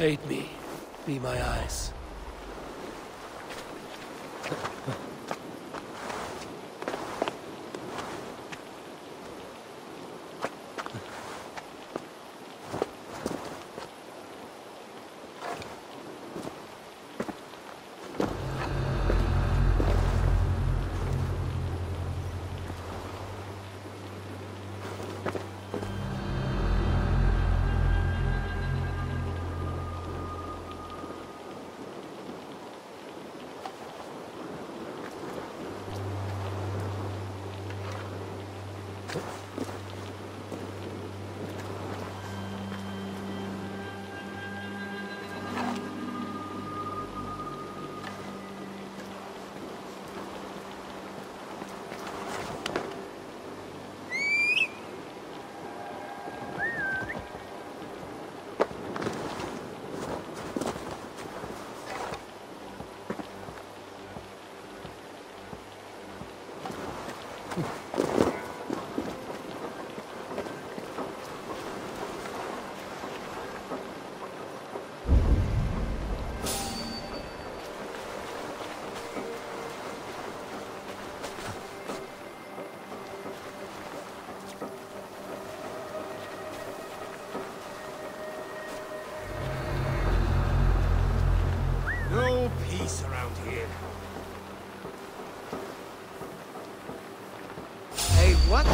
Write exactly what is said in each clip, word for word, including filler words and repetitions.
Aid me. Be my eyes. No peace around here. Hey, what?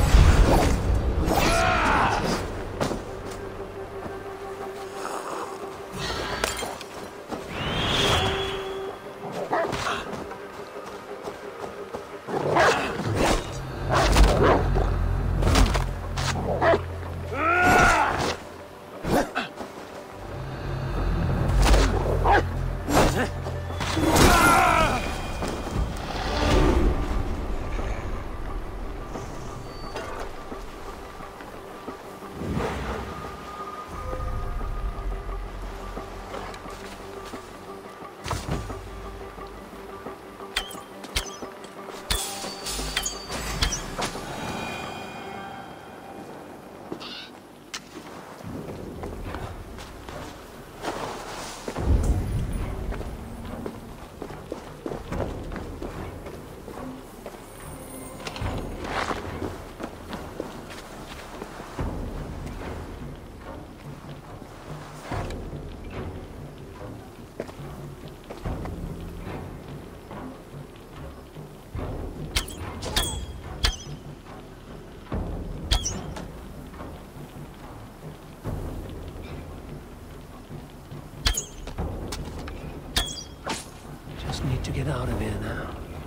Need to get out of here now.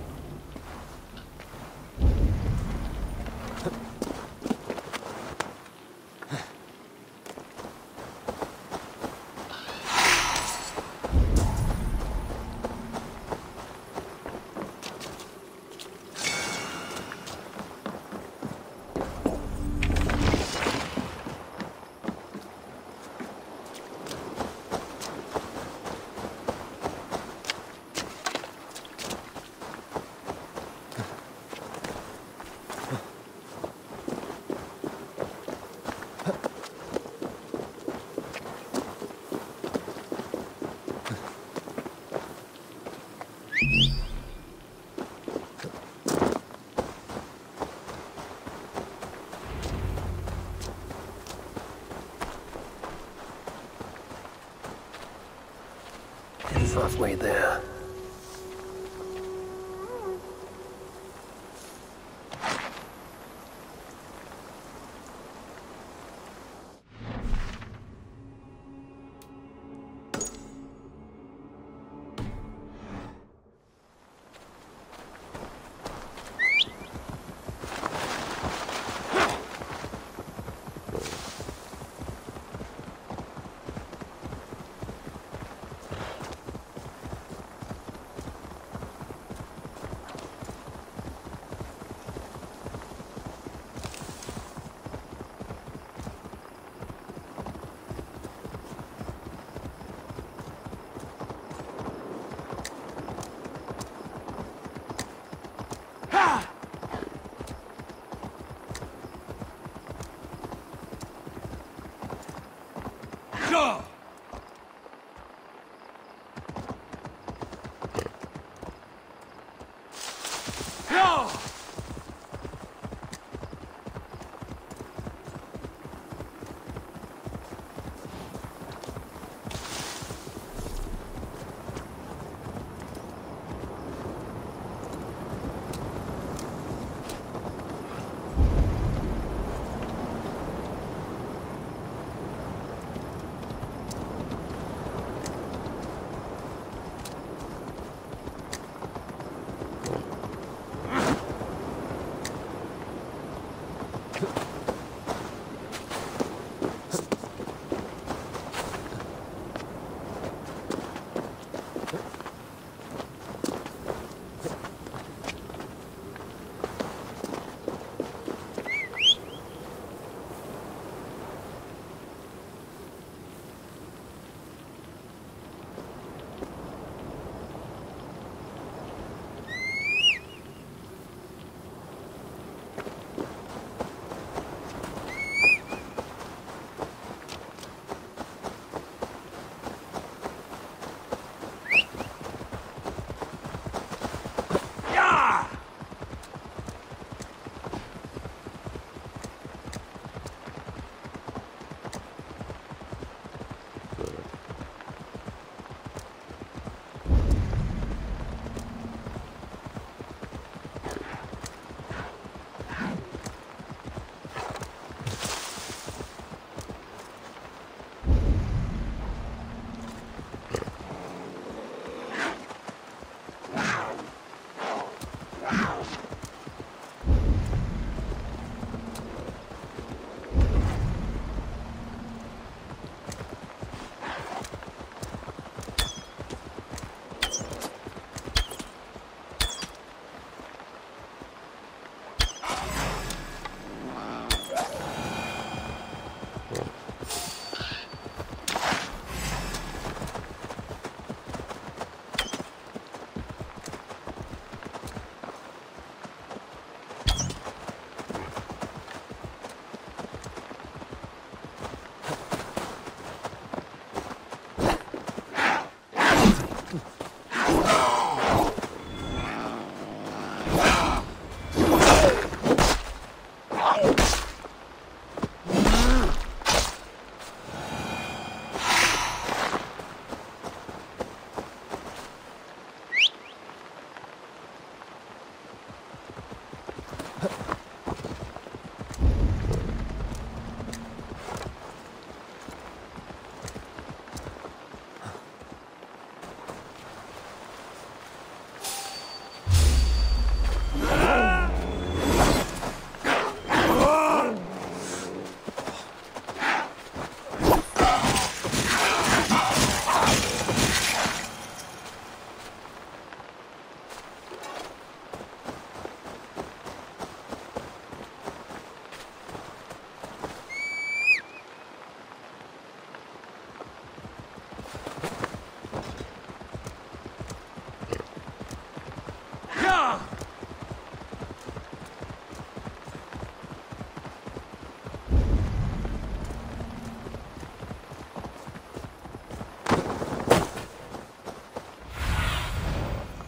It's halfway there.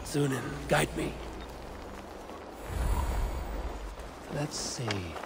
Zunin, guide me. Let's see.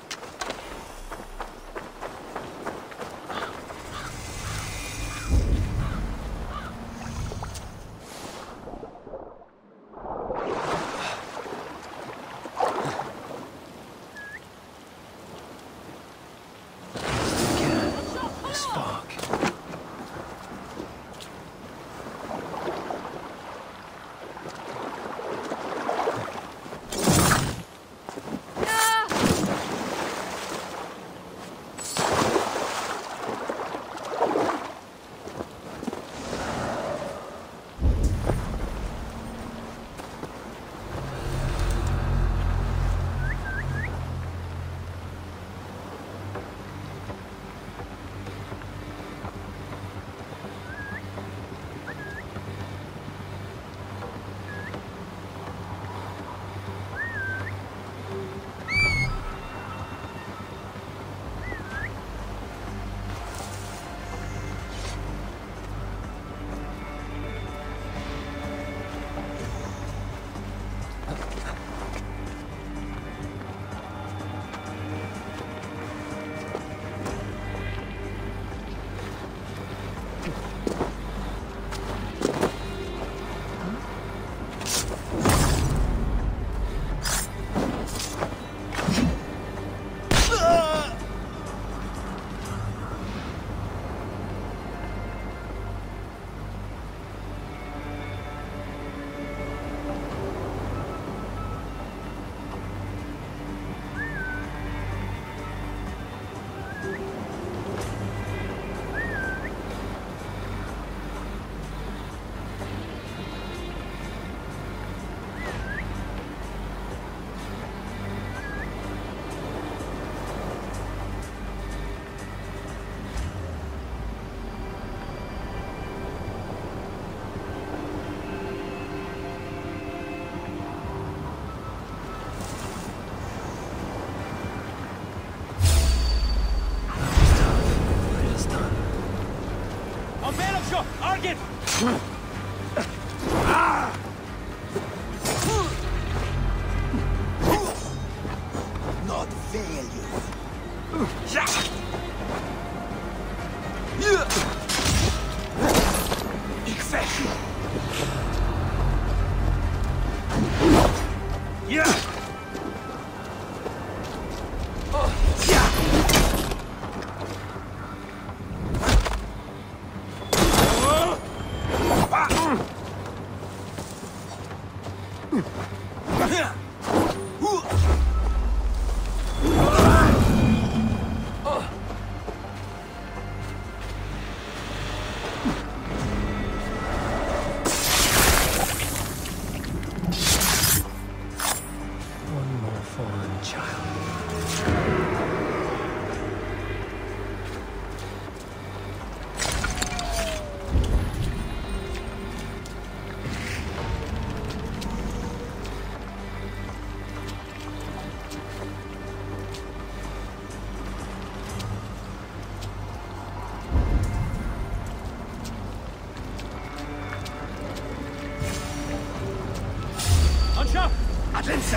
Argent! Not failure. Exactly. Yeah. One more fallen child. Anscha! Attention!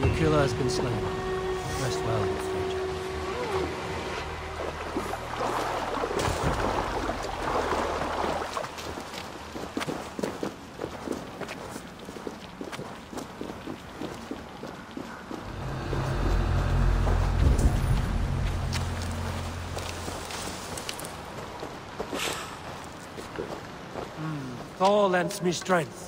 The Aquila has been slain. Rest well, stranger. Thor lends me strength.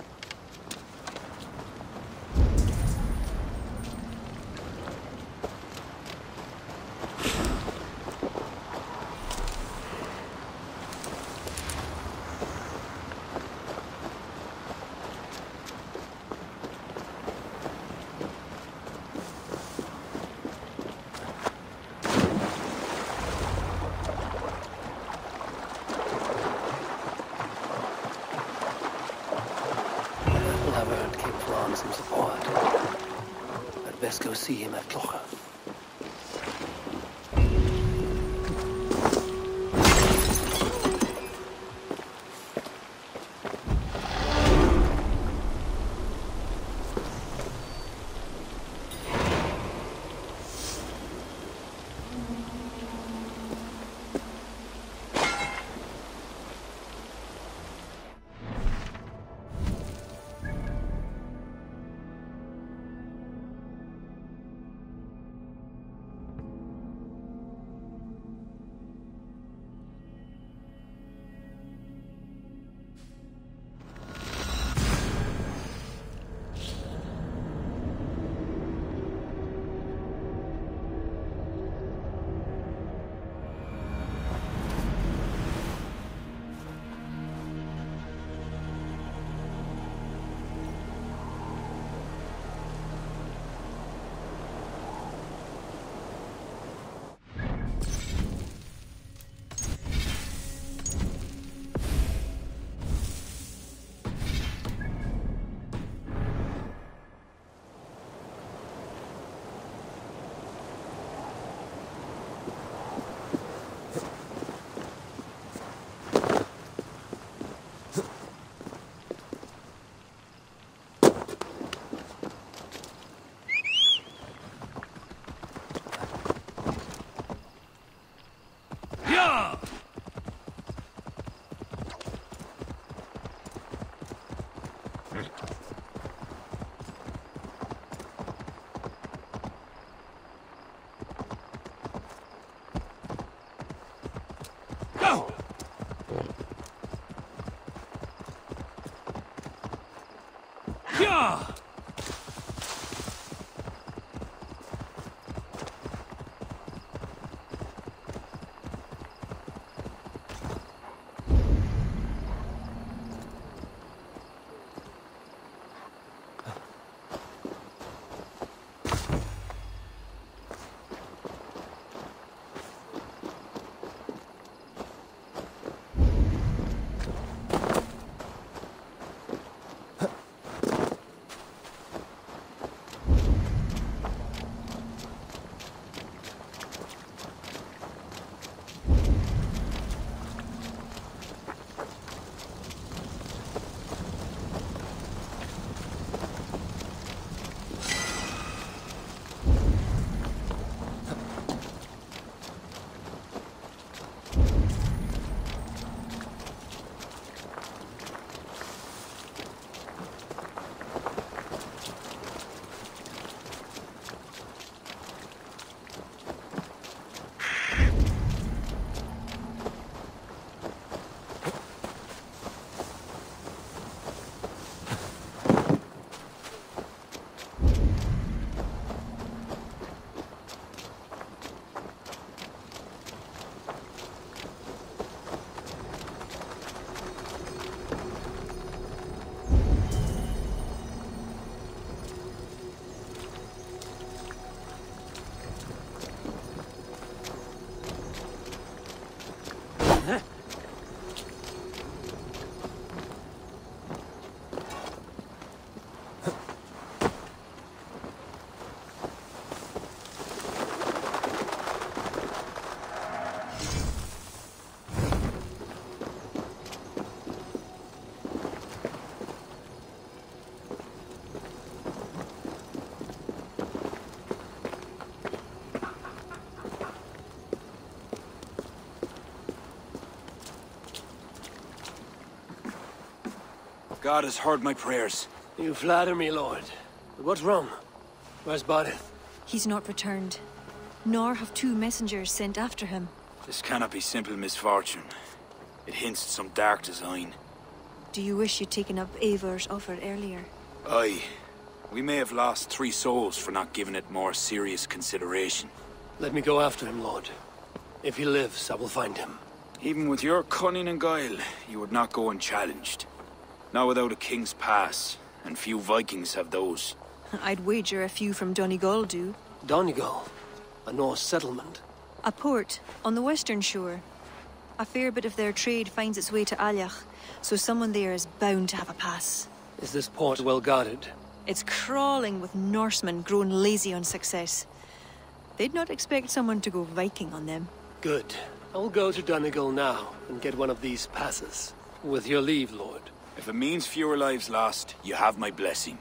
I've earned King Thrawn some support. I'd best go see him at Clocher. Yeah! God has heard my prayers. You flatter me, Lord. But what's wrong? Where's Baareth? He's not returned. Nor have two messengers sent after him. This cannot be simple misfortune. It hints at some dark design. Do you wish you'd taken up Eivor's offer earlier? Aye. We may have lost three souls for not giving it more serious consideration. Let me go after him, Lord. If he lives, I will find him. Even with your cunning and guile, you would not go unchallenged. Not without a king's pass, and few Vikings have those. I'd wager a few from Donegal do. Donegal? A Norse settlement? A port, on the western shore. A fair bit of their trade finds its way to Aljach, so someone there is bound to have a pass. Is this port well guarded? It's crawling with Norsemen grown lazy on success. They'd not expect someone to go Viking on them. Good. I'll go to Donegal now and get one of these passes. With your leave, Lord. If it means fewer lives lost, you have my blessing.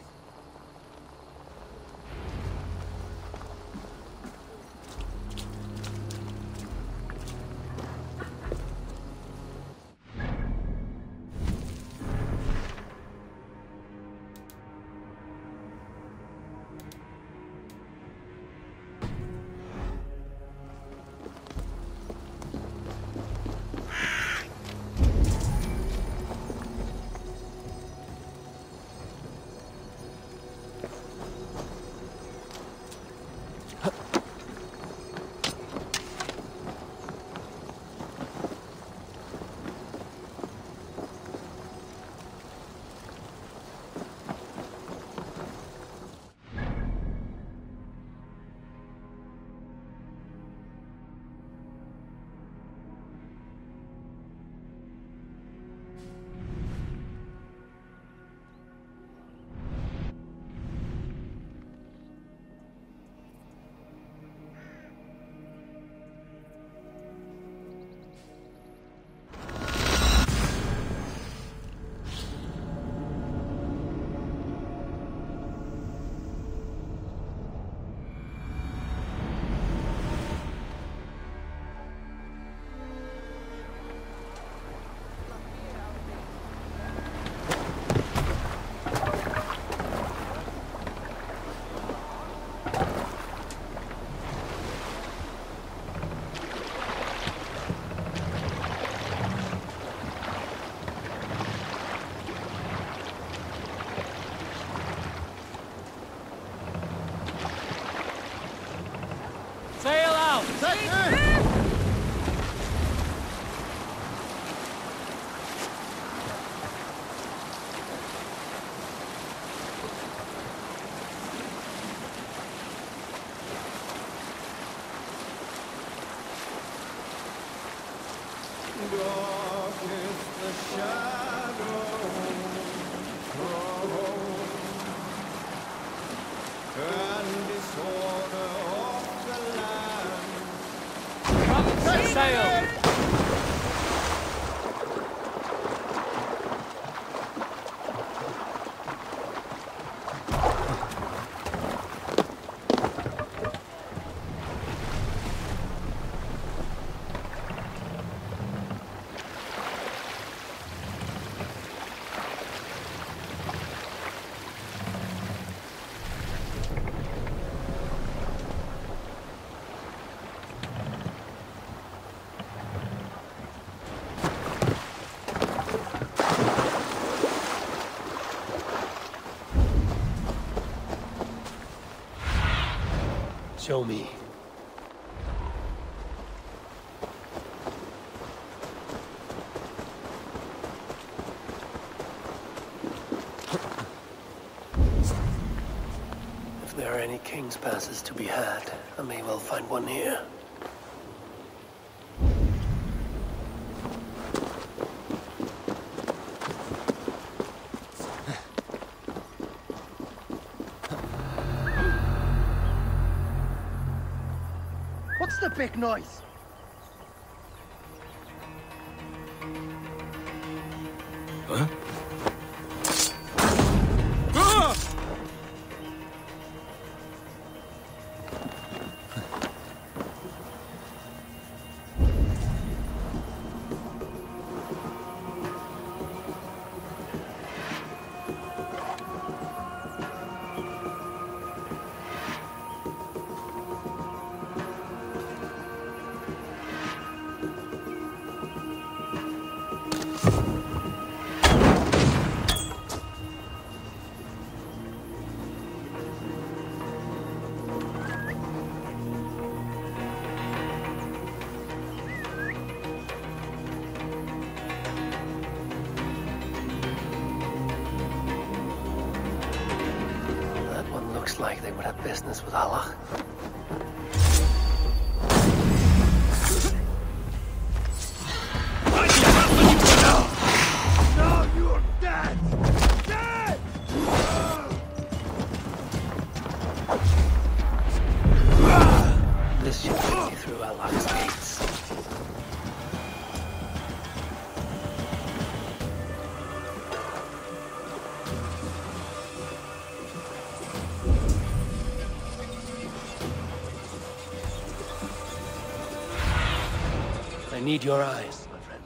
Sail out! Sail! Show me. If there are any king's passes to be had, I may well find one here. What's the big noise? Huh? Looks like they would have business with Allah. No, you're dead! Dead! This should take you through Allah's gates. I need your eyes, my friend.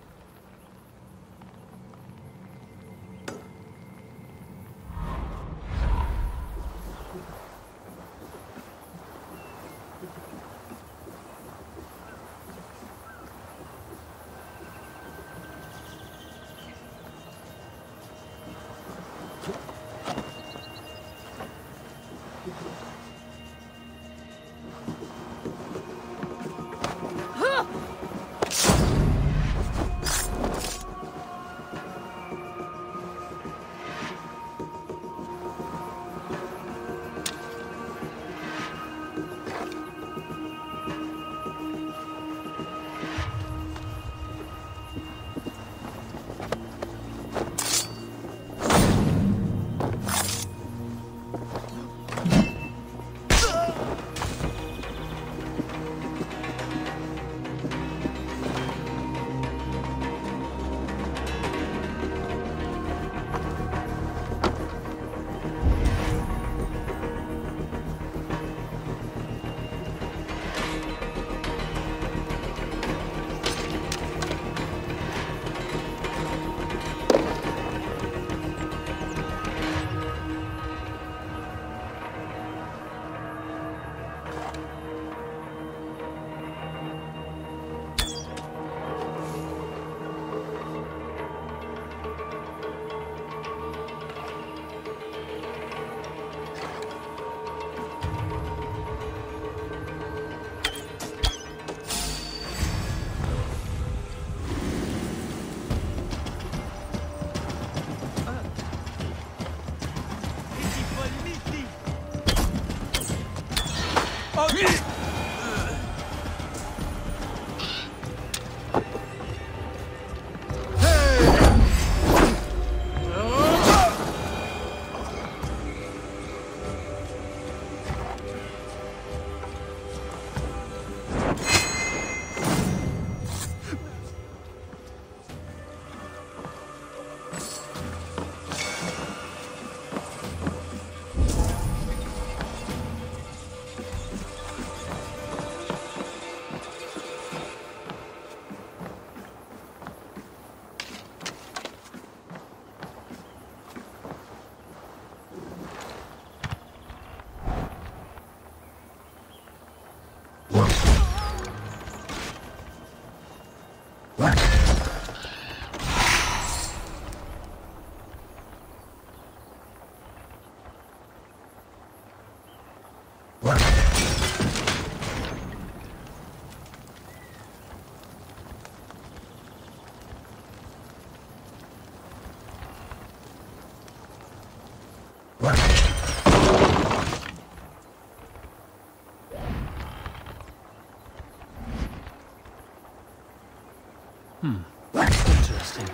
Hmm. Interesting.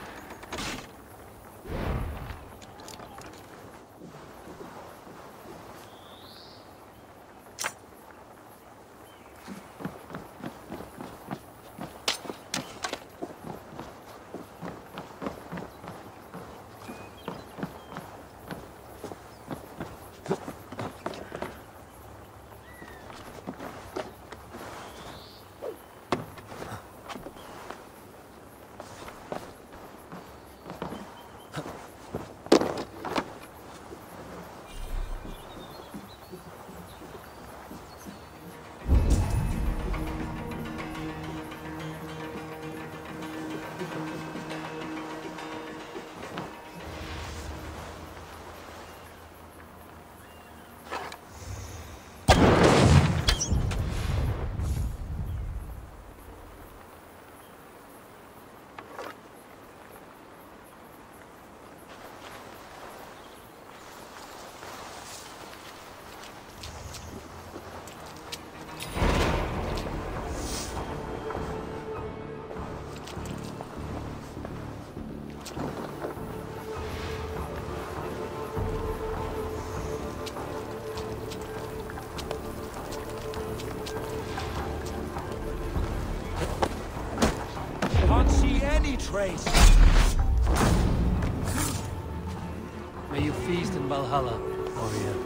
trace. May you feast in Valhalla, warrior.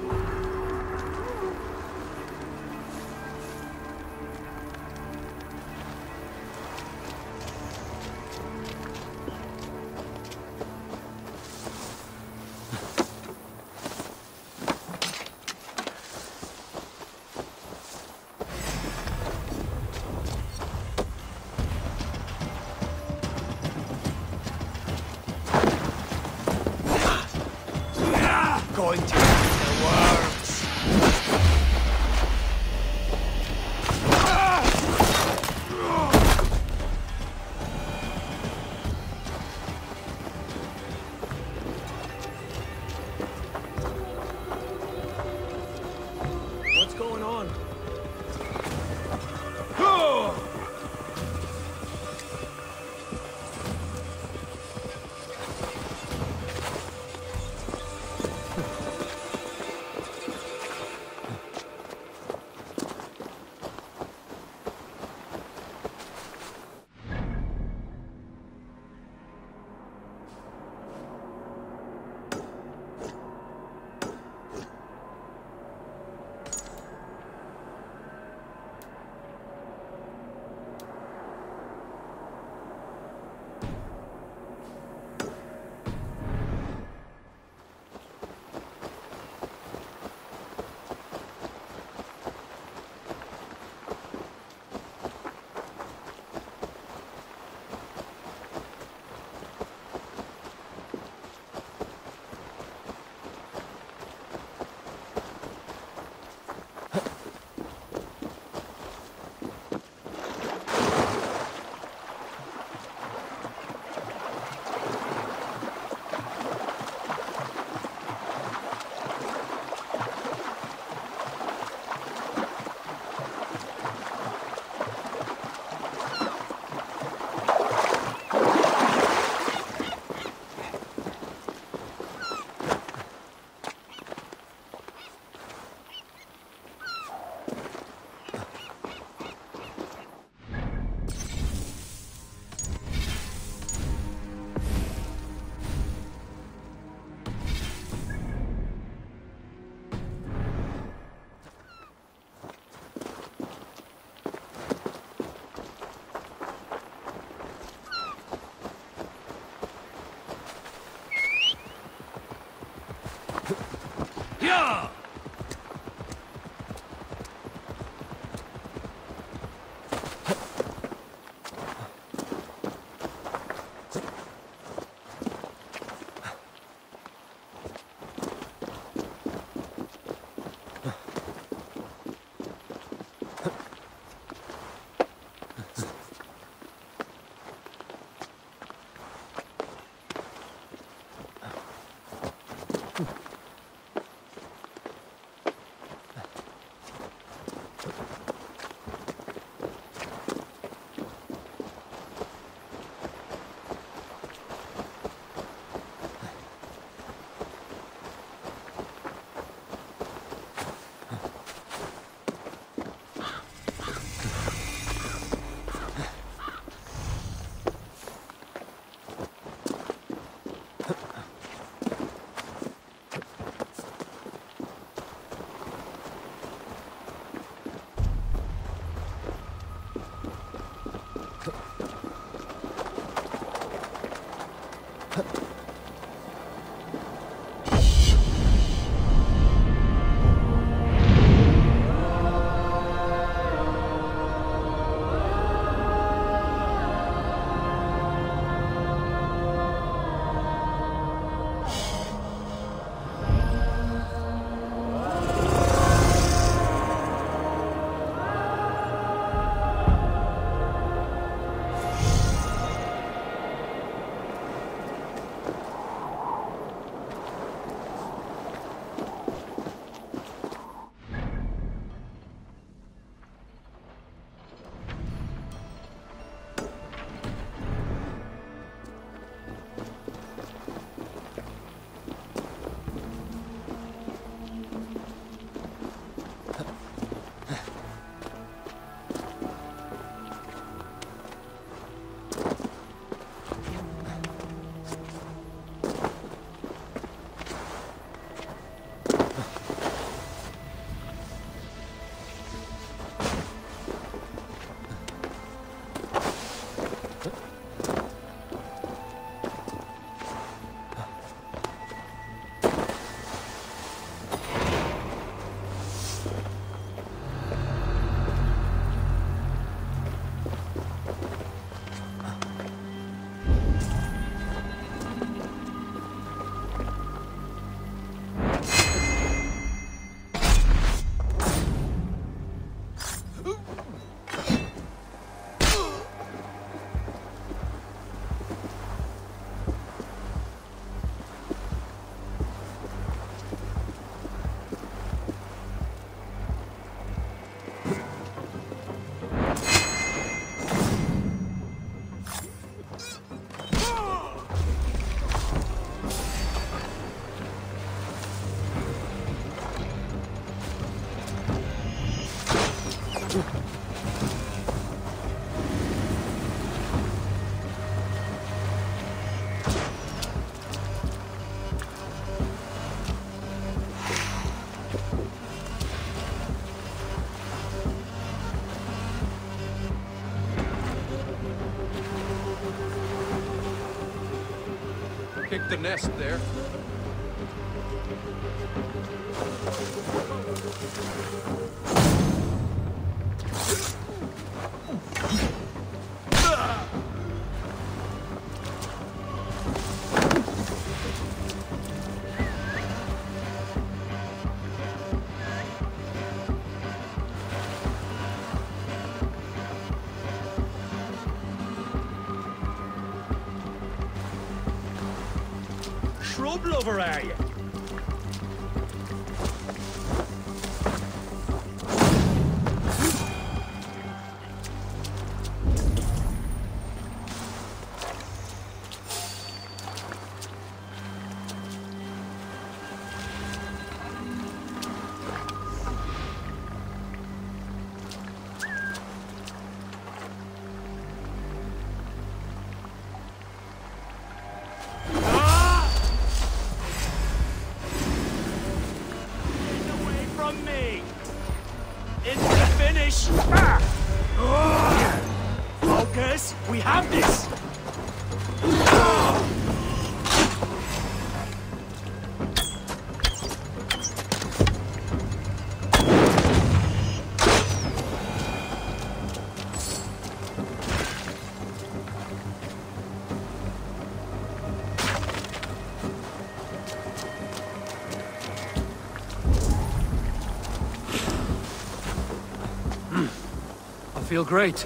Going to eat the worms. What's going on? Yeah! the nest there. Shrub lover, are you? Focus! We have this! I feel great.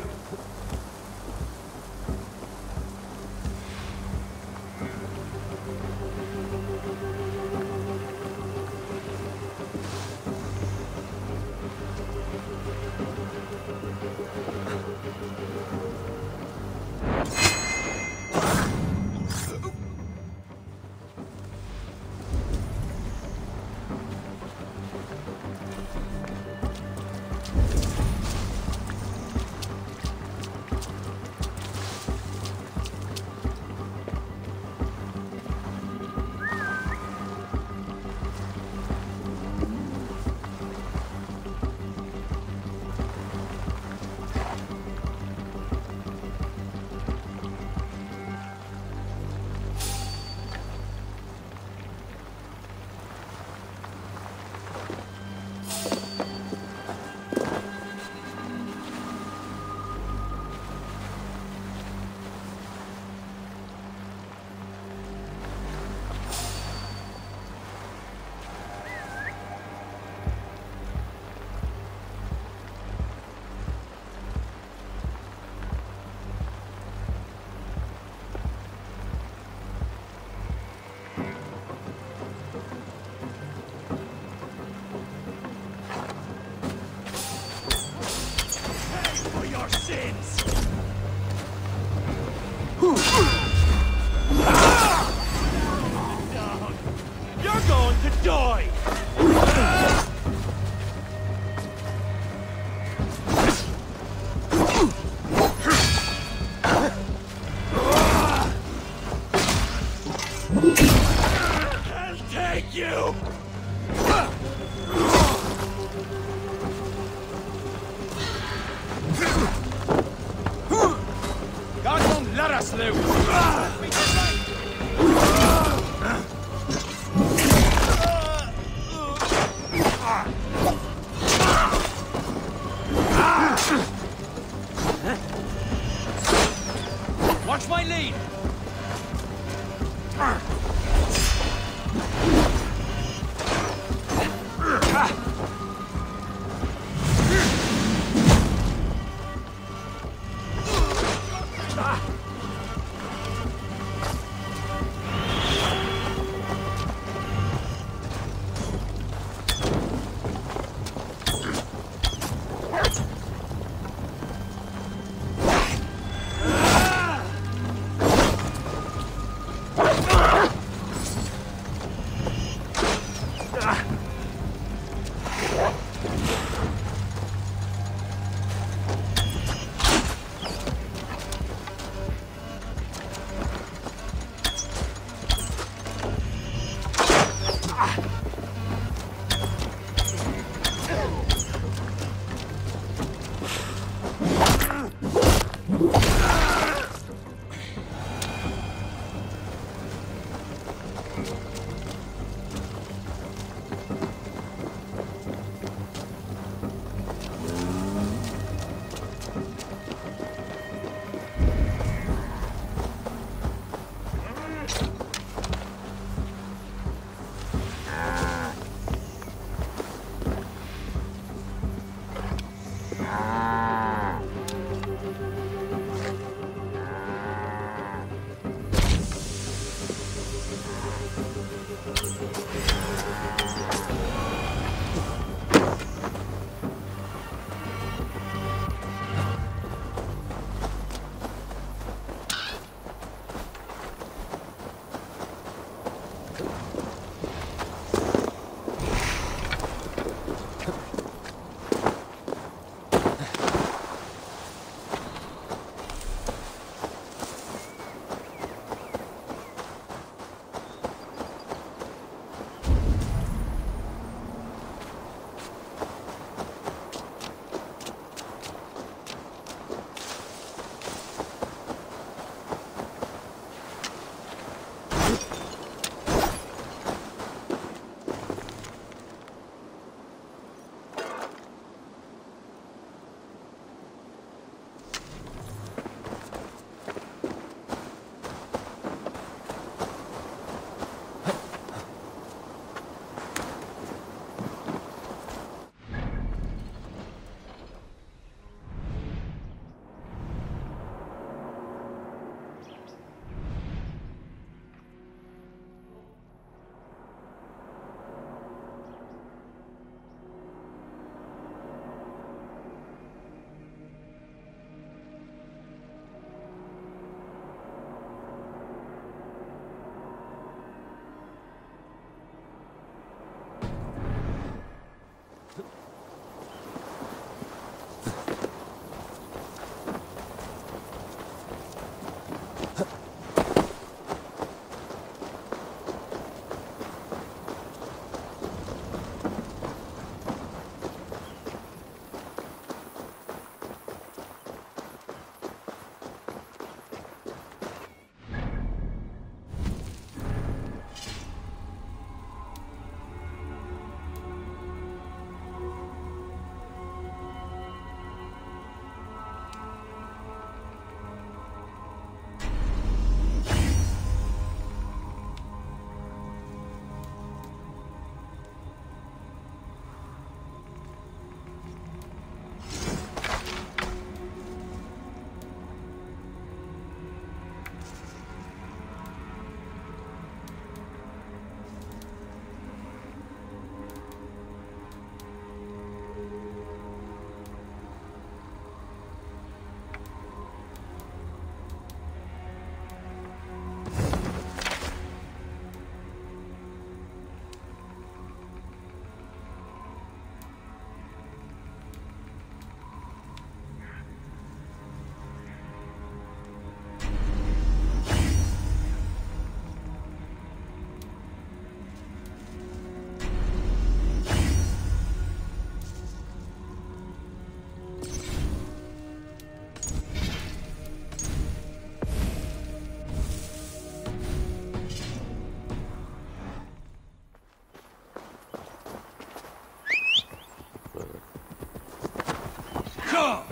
Come!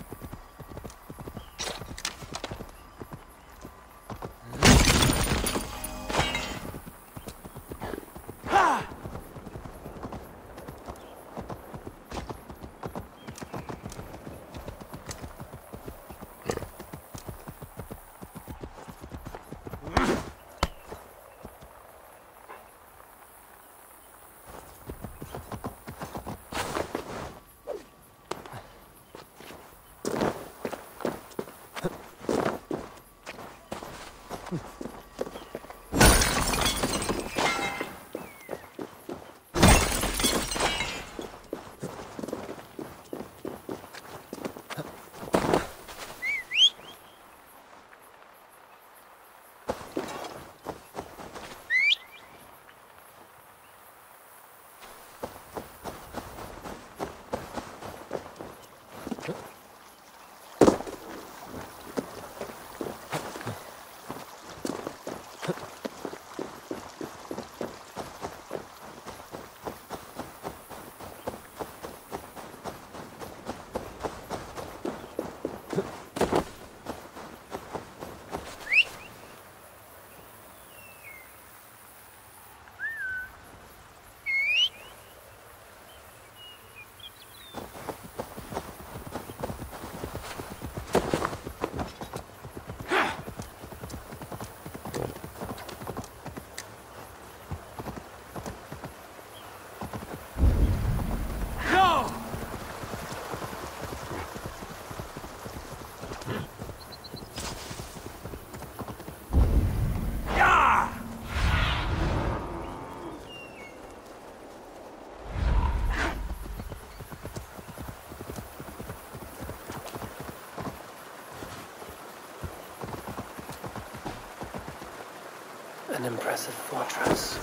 An impressive fortress.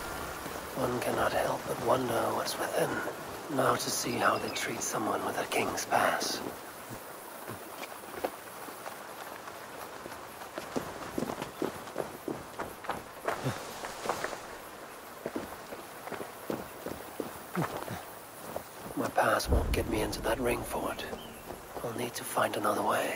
One cannot help but wonder what's within. Now to see how they treat someone with a king's pass. My pass won't get me into that ring fort. I'll need to find another way.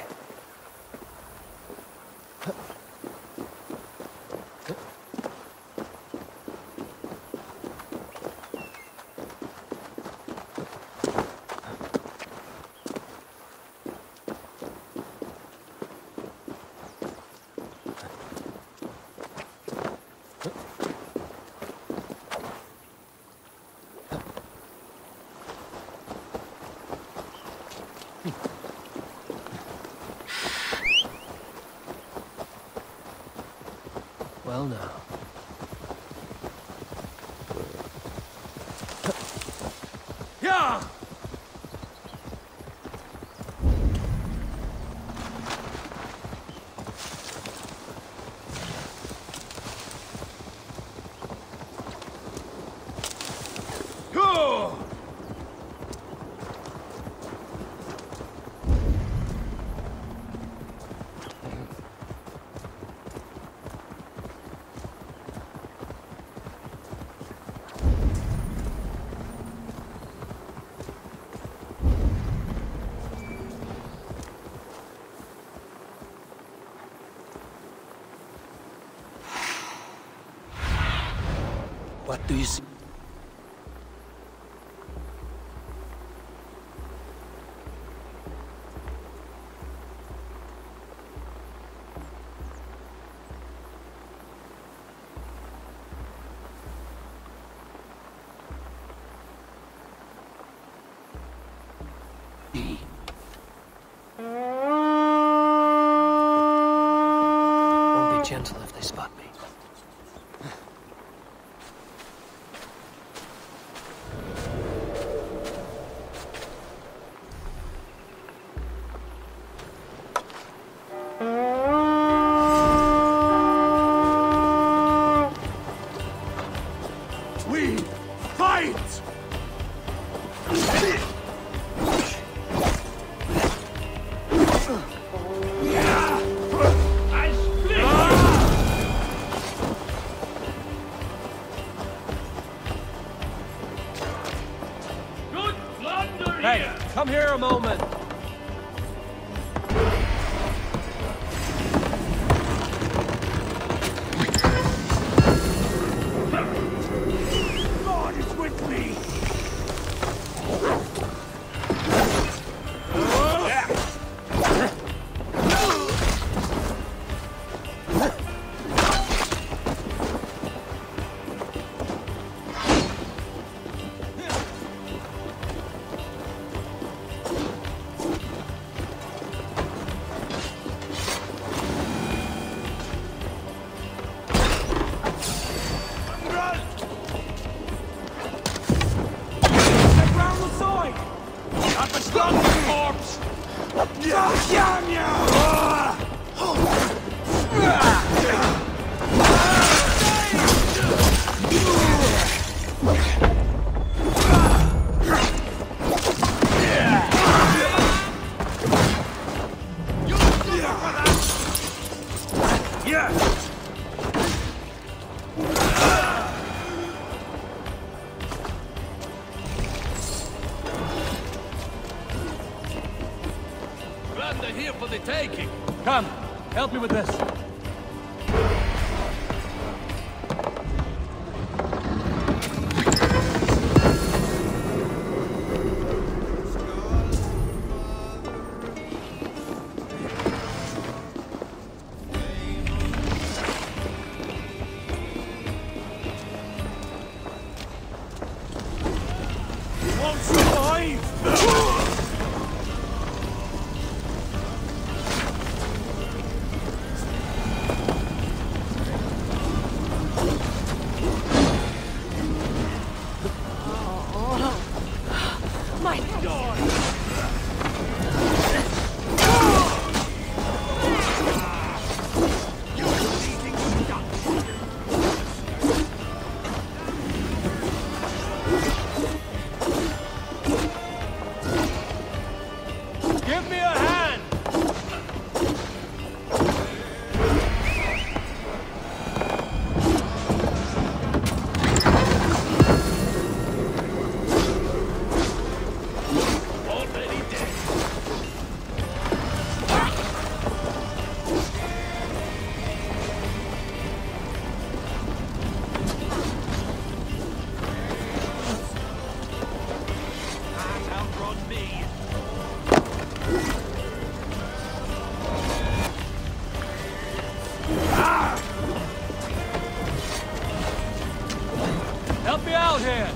Well now. Yeah! Go! What do you see? Won't be gentle if they spot me. We fight! Hey, come here a moment. Gun the corpse! Damn Glad they're here for the taking. Come, help me with this. Won't survive! My Give me a hand! Already dead. Can't outrun me. Help me out here!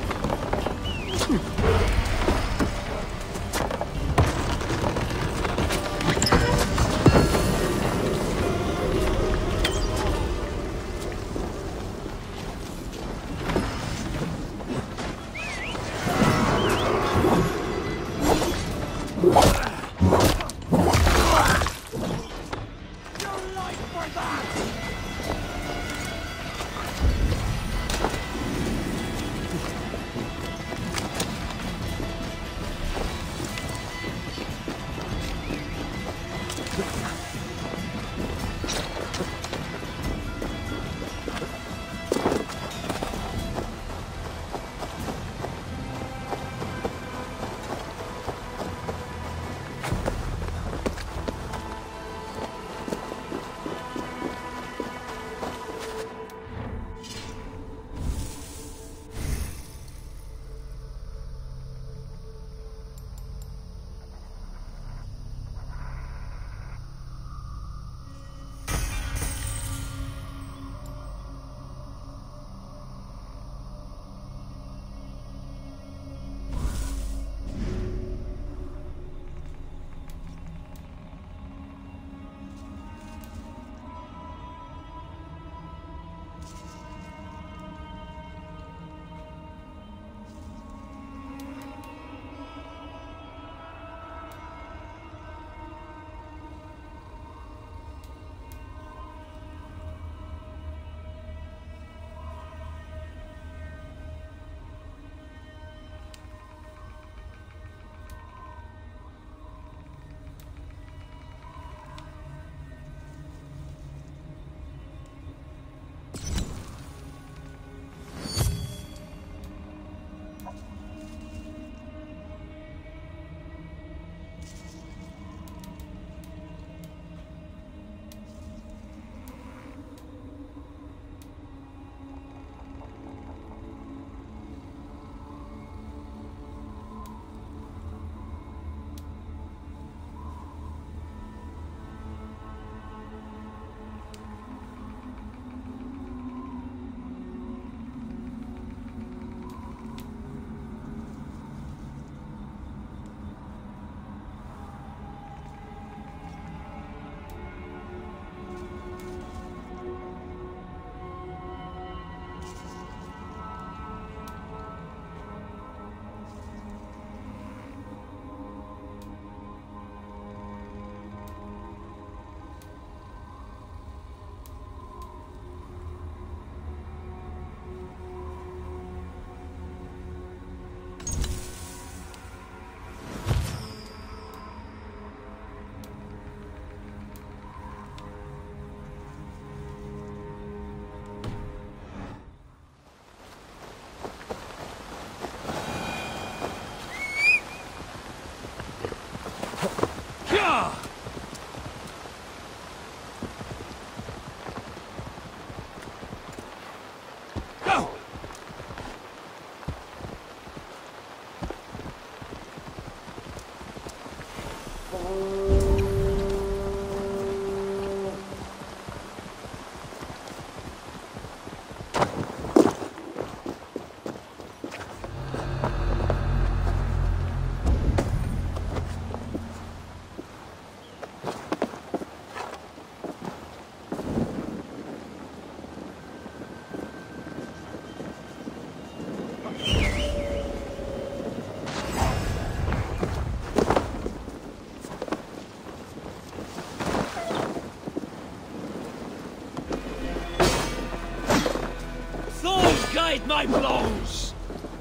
Guide my blows!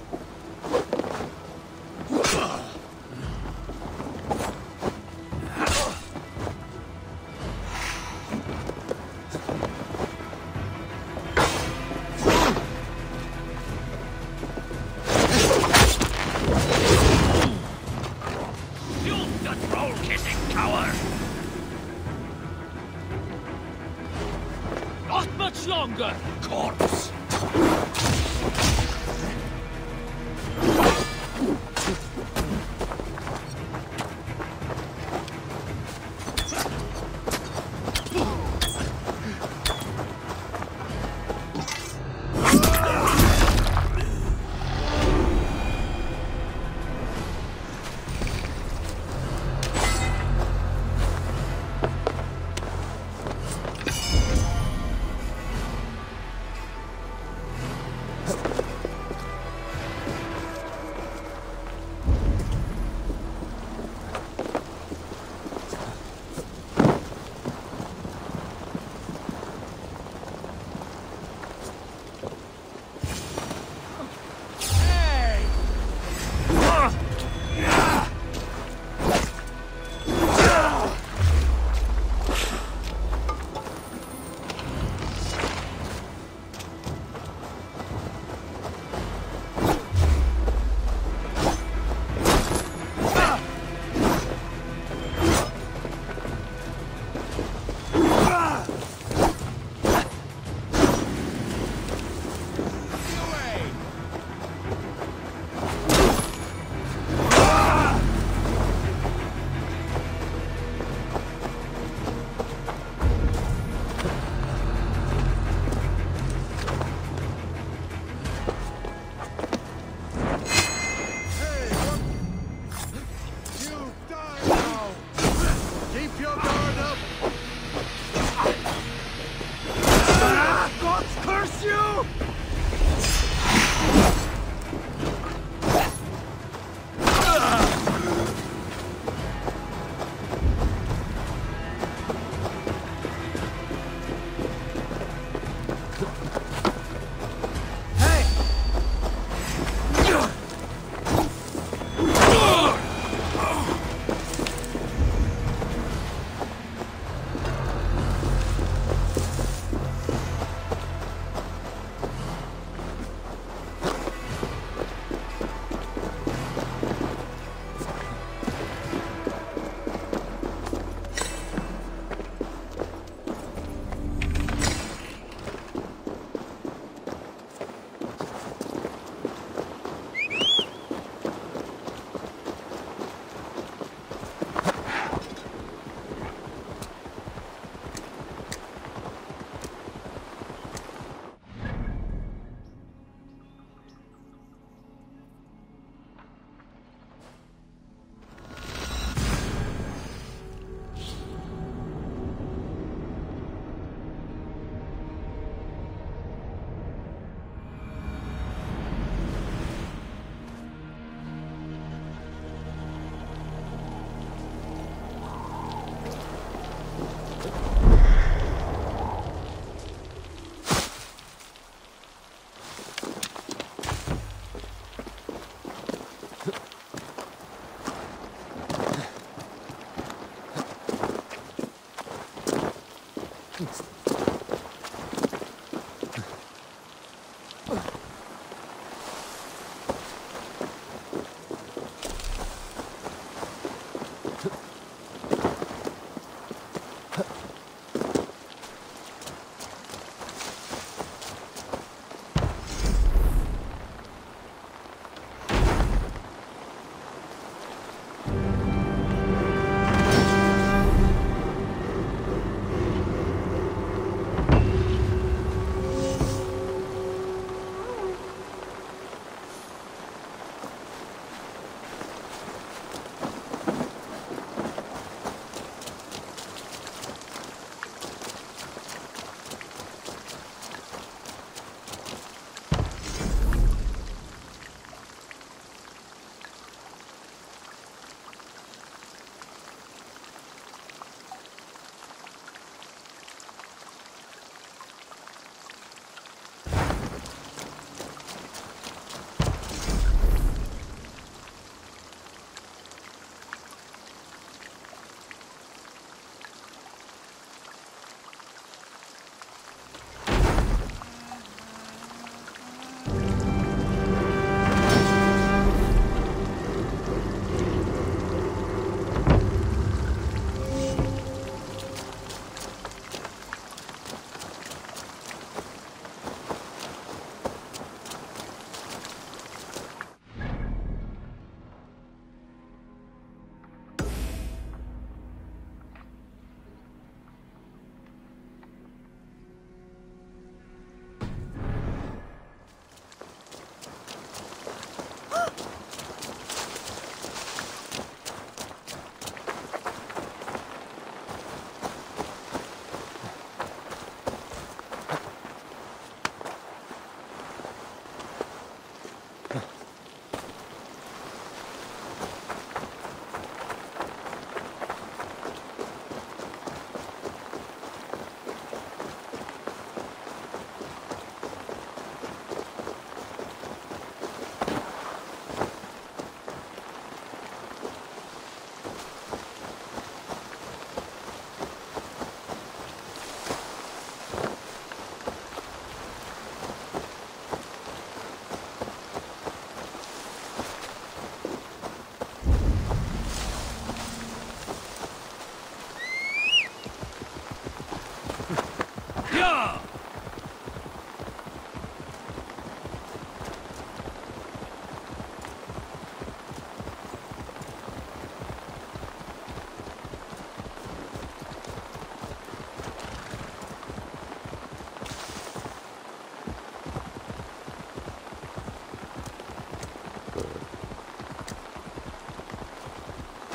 You that roll-kissing coward! Not much longer, corpse!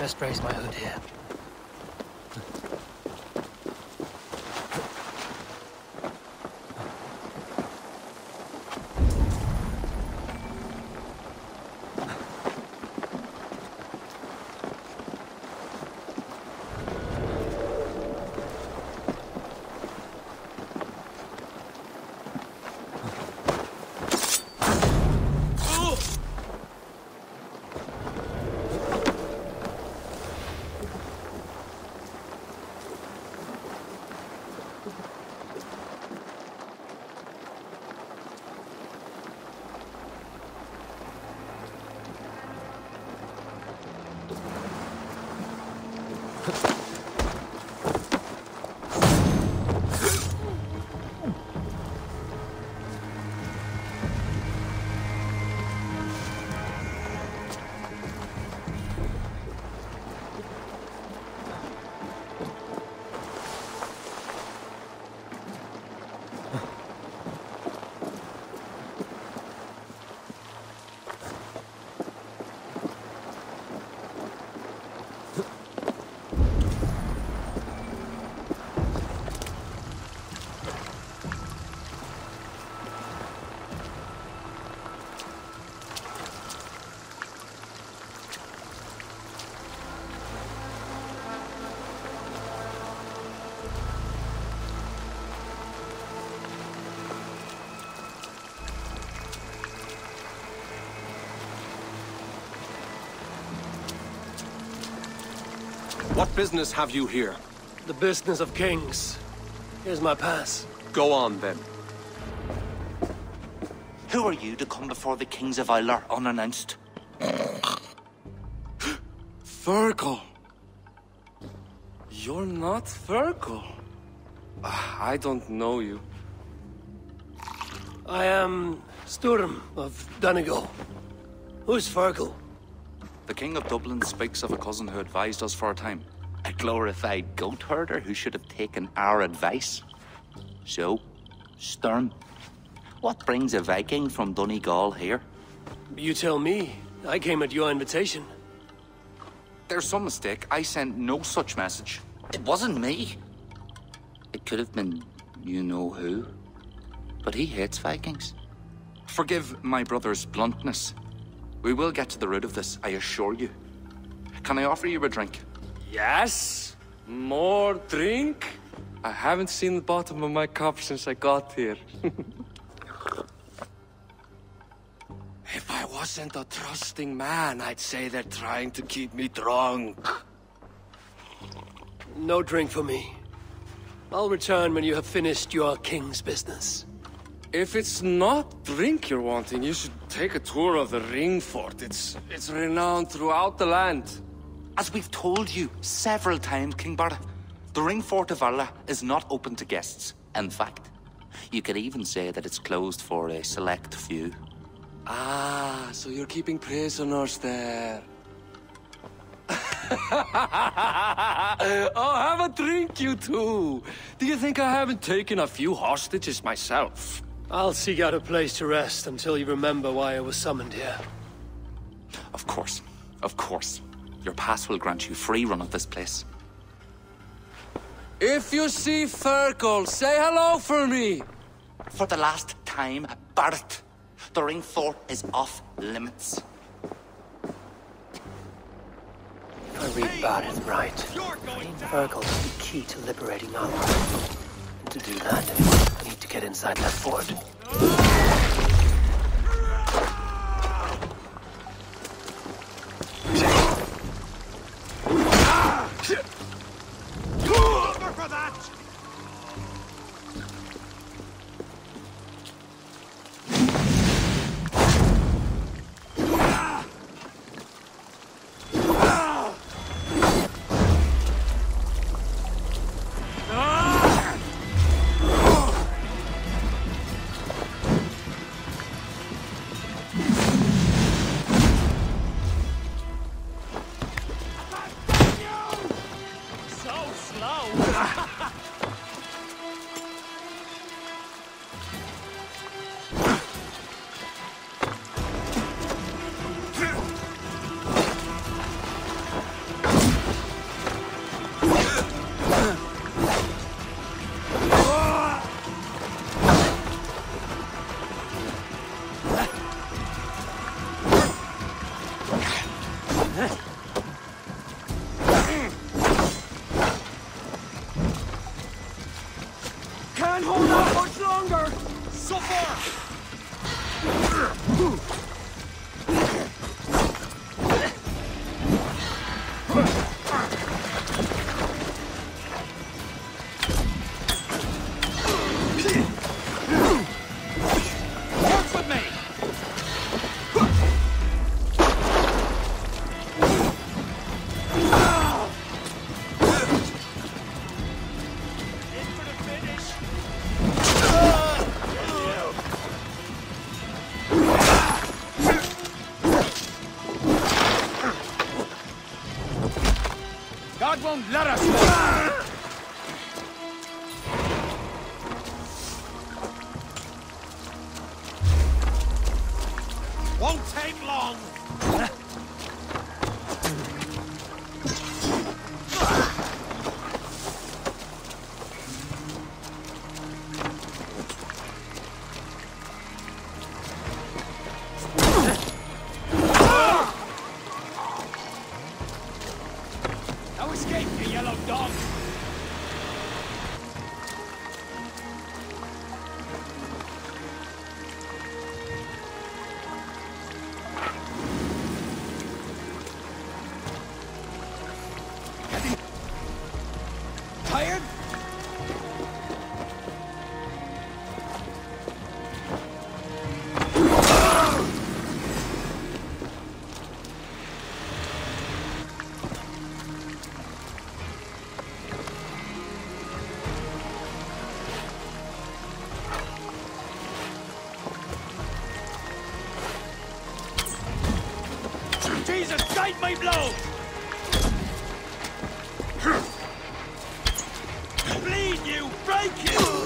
Best raise my hood here. What business have you here? The business of kings. Here's my pass. Go on, then. Who are you to come before the kings of Ilar unannounced? Fergal. You're not Fergal. I don't know you. I am Sturm of Donegal. Who's Fergal? The King of Dublin speaks of a cousin who advised us for a time. A glorified goat herder who should have taken our advice. So, Sturm, what brings a Viking from Donegal here? You tell me. I came at your invitation. There's some mistake. I sent no such message. It wasn't me. It could have been you-know-who. But he hates Vikings. Forgive my brother's bluntness. We will get to the root of this, I assure you. Can I offer you a drink? Yes? More drink? I haven't seen the bottom of my cup since I got here. If I wasn't a trusting man, I'd say they're trying to keep me drunk. No drink for me. I'll return when you have finished your king's business. If it's not drink you're wanting, you should take a tour of the Ring Fort. It's it's renowned throughout the land. As we've told you several times, King Barda, the Ring Fort of Arla is not open to guests. In fact, you could even say that it's closed for a select few. Ah, so you're keeping prisoners there. Oh, have a drink, you two. Do you think I haven't taken a few hostages myself? I'll seek out a place to rest until you remember why I was summoned here. Of course, of course. Your pass will grant you free run of this place. If you see Fergal, say hello for me. For the last time, Barrett, the Ring Fort is off limits. If I read Barrett right, Fergal is the key to liberating our world. And to do that, I need to get inside that fort. For that! won't let us live. Won't take long. No escape, you yellow dog! Tired? Jesus, guide my blow! Bleed you! Break you!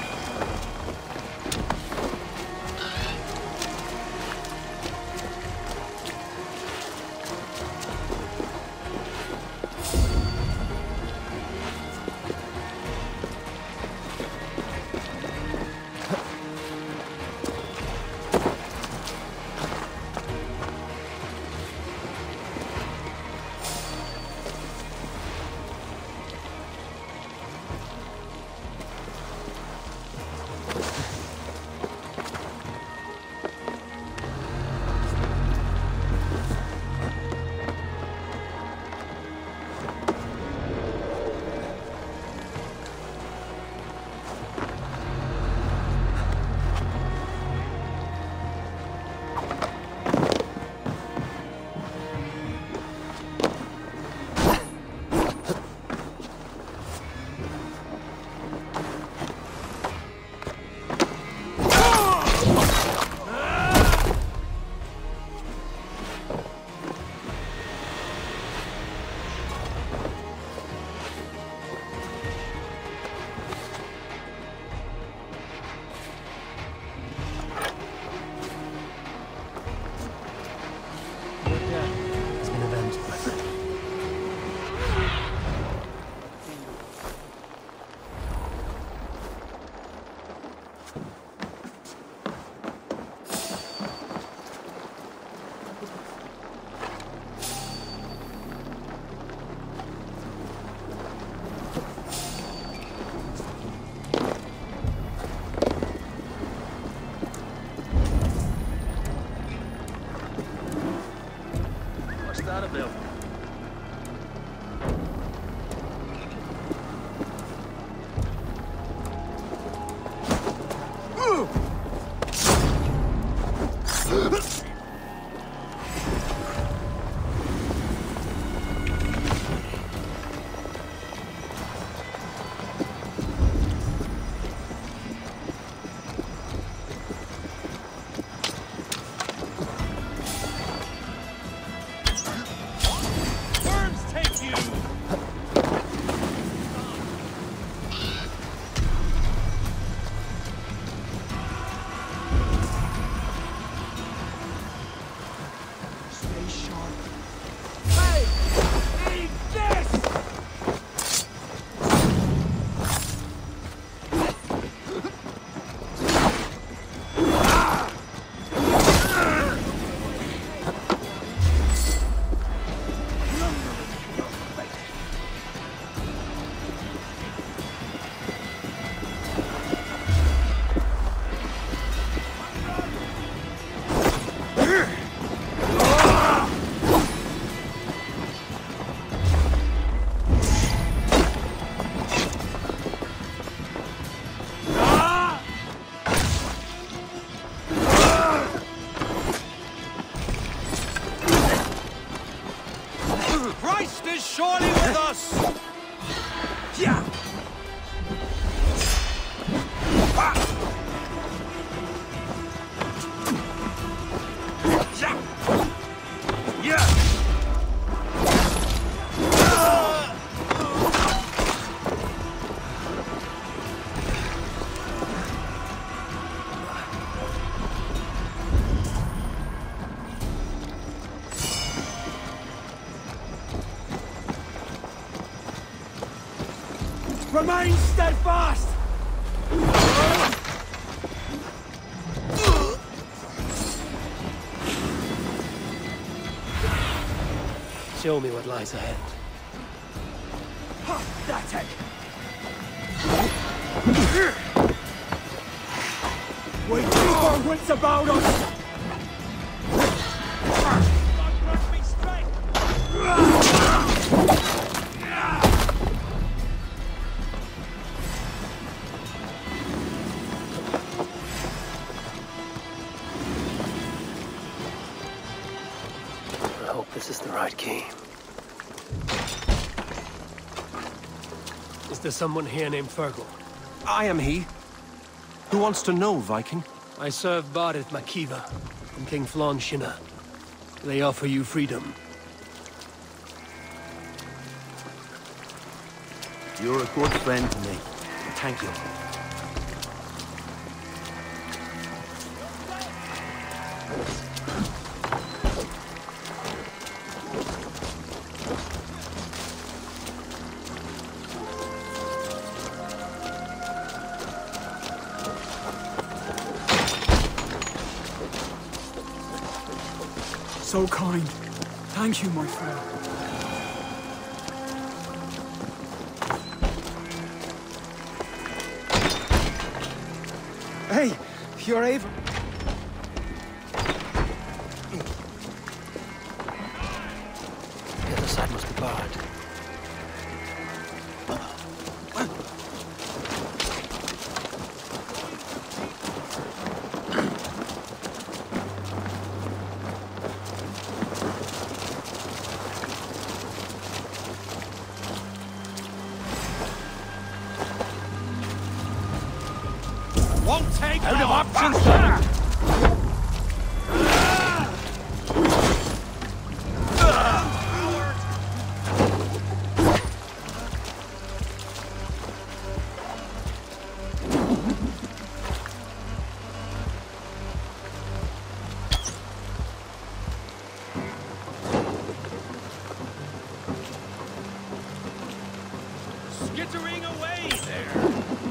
It's been avenged, my friend. What's that about? Worms take you! Stay sharp. Hey! Eat this! Christ is surely with us! Yeah! Yeah! Yeah! Remain steadfast! Show me what lies ahead. Ha, that's it! We keep our wits about us! I hope this is the right key. Is there someone here named Fergal? I am he. Who wants to know, Viking? I serve Barid Makiva and King Flann Shinna. They offer you freedom. You're a good friend to me. Thank you. So kind. Thank you, my friend. Hey, you're Eivor. The other side must be barred. Won't take Out of long. options, then! Skittering away there.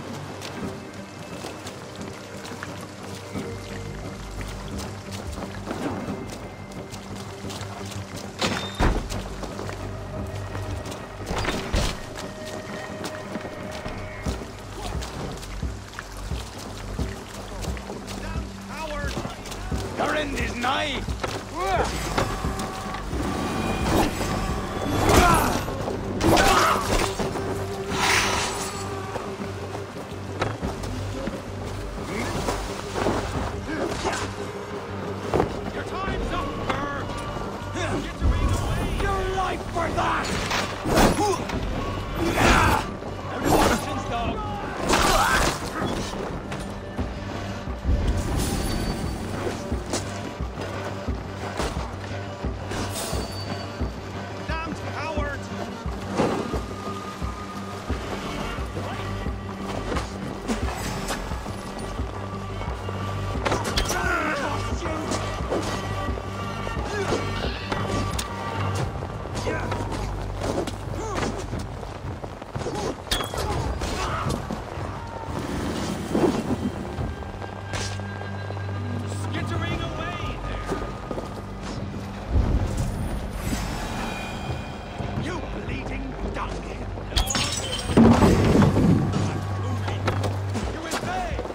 Your end is nigh! Your time's up, Burr. Skittering away. Your life for that. Out of options, dog! Damned coward. Skittering away there. You bleeding donkey. You invade.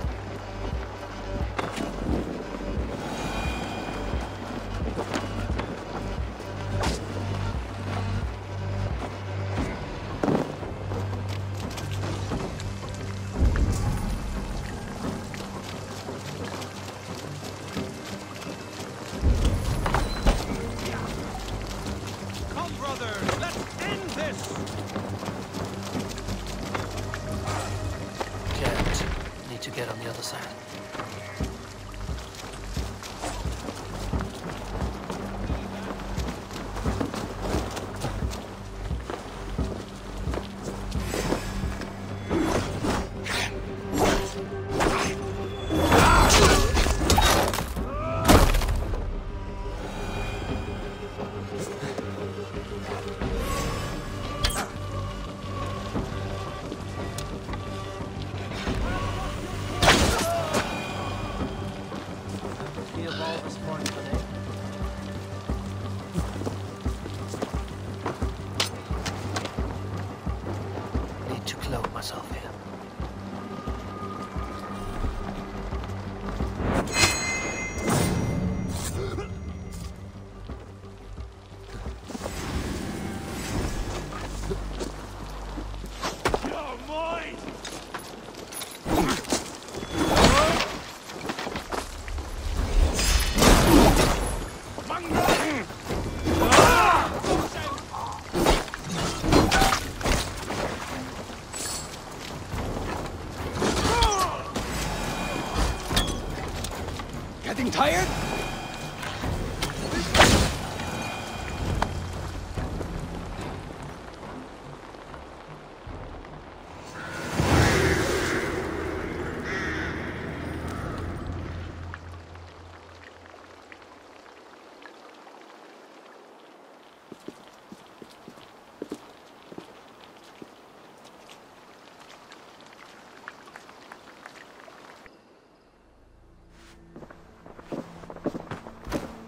Come, brother, let's end this! Can't. Need to get on the other side.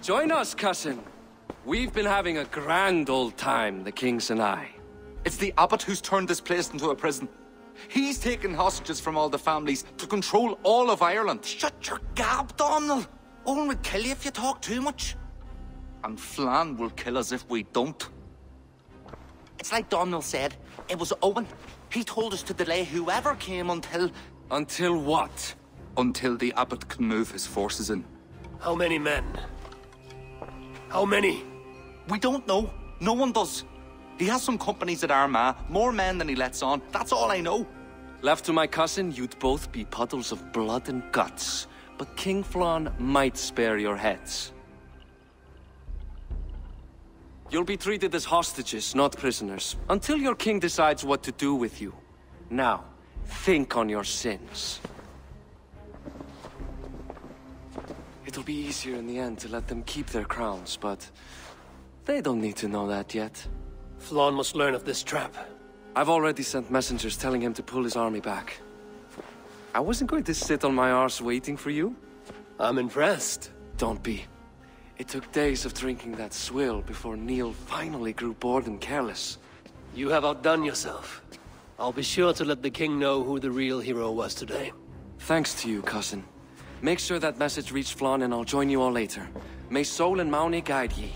Join us, cousin. We've been having a grand old time, the kings and I. It's the abbot who's turned this place into a prison. He's taken hostages from all the families to control all of Ireland. Shut your gab, Domhnall. Owen will kill you if you talk too much. And Flann will kill us if we don't. It's like Domhnall said. It was Owen. He told us to delay whoever came until... Until what? Until the abbot can move his forces in. How many men? How many? We don't know. No one does. He has some companies at Armagh, more men than he lets on. That's all I know. Left to my cousin, you'd both be puddles of blood and guts. But King Flann might spare your heads. You'll be treated as hostages, not prisoners, until your king decides what to do with you. Now, think on your sins. It'll be easier in the end to let them keep their crowns, but they don't need to know that yet. Flann must learn of this trap. I've already sent messengers telling him to pull his army back. I wasn't going to sit on my arse waiting for you. I'm impressed. Don't be. It took days of drinking that swill before Neil finally grew bored and careless. You have outdone yourself. I'll be sure to let the king know who the real hero was today. Thanks to you, cousin. Make sure that message reached Flann and I'll join you all later. May Sol and Mauni guide ye.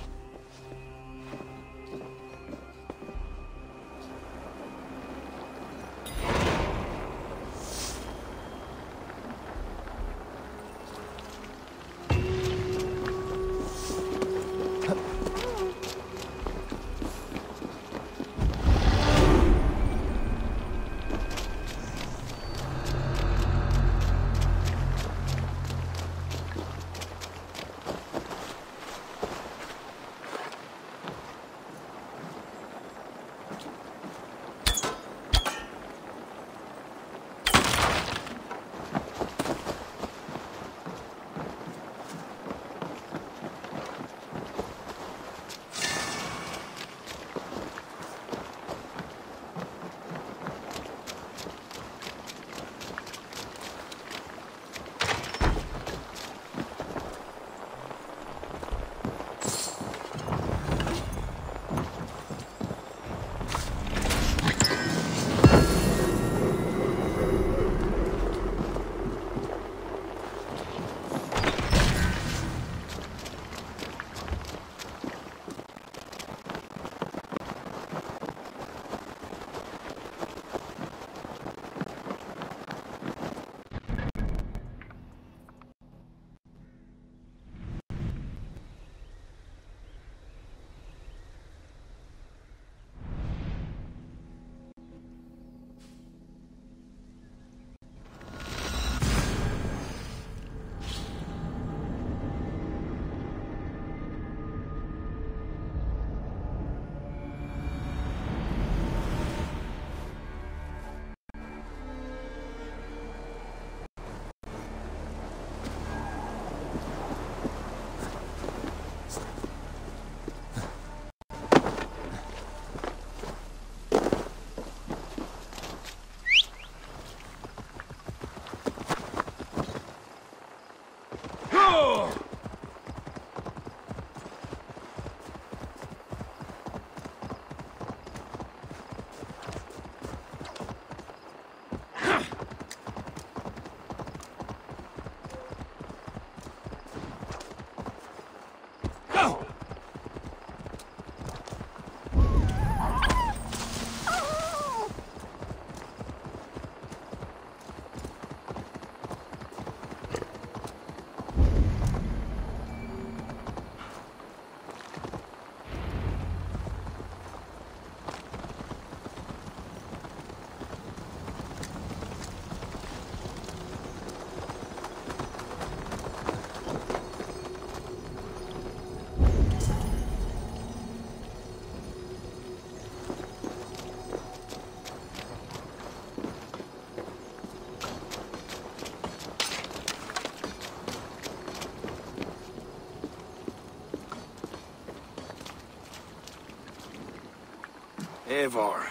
Eivor,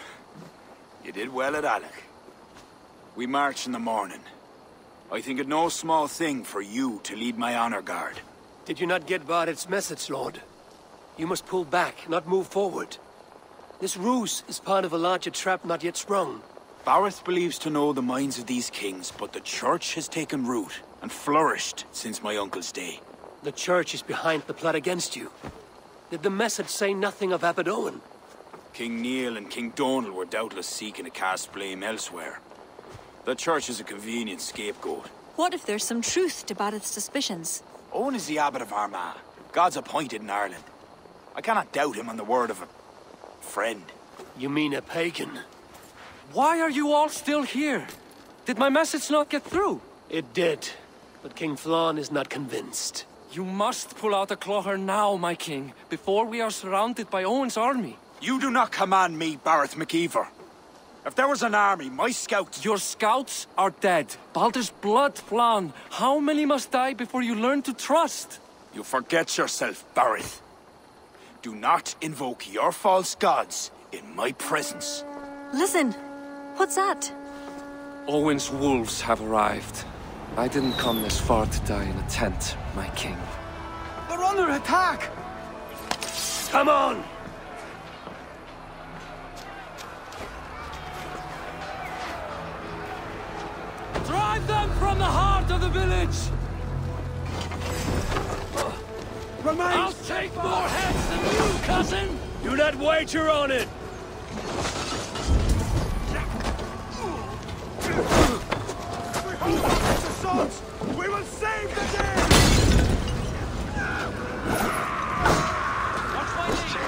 you did well at Alec. We march in the morning. I think it no small thing for you to lead my honor guard. Did you not get Barrett's message, Lord? You must pull back, not move forward. This ruse is part of a larger trap not yet sprung. Barrett believes to know the minds of these kings, but the Church has taken root and flourished since my uncle's day. The Church is behind the plot against you. Did the message say nothing of Abaddon? King Neil and King Donal were doubtless seeking to cast blame elsewhere. The Church is a convenient scapegoat. What if there's some truth to Barrett's suspicions? Owen is the Abbot of Armagh, God's appointed in Ireland. I cannot doubt him on the word of a friend. You mean a pagan? Why are you all still here? Did my message not get through? It did, but King Flann is not convinced. You must pull out the Clogher now, my king, before we are surrounded by Owen's army. You do not command me, Barrett McIver. If there was an army, my scouts... Your scouts are dead. Baldur's blood, Flann. How many must die before you learn to trust? You forget yourself, Barrett. Do not invoke your false gods in my presence. Listen! What's that? Owen's wolves have arrived. I didn't come this far to die in a tent, my king. They're under attack! Come on! Drive them from the heart of the village! Remain I'll take more heads than you, cousin! Do not wager on it! We will save the day! Watch my lead!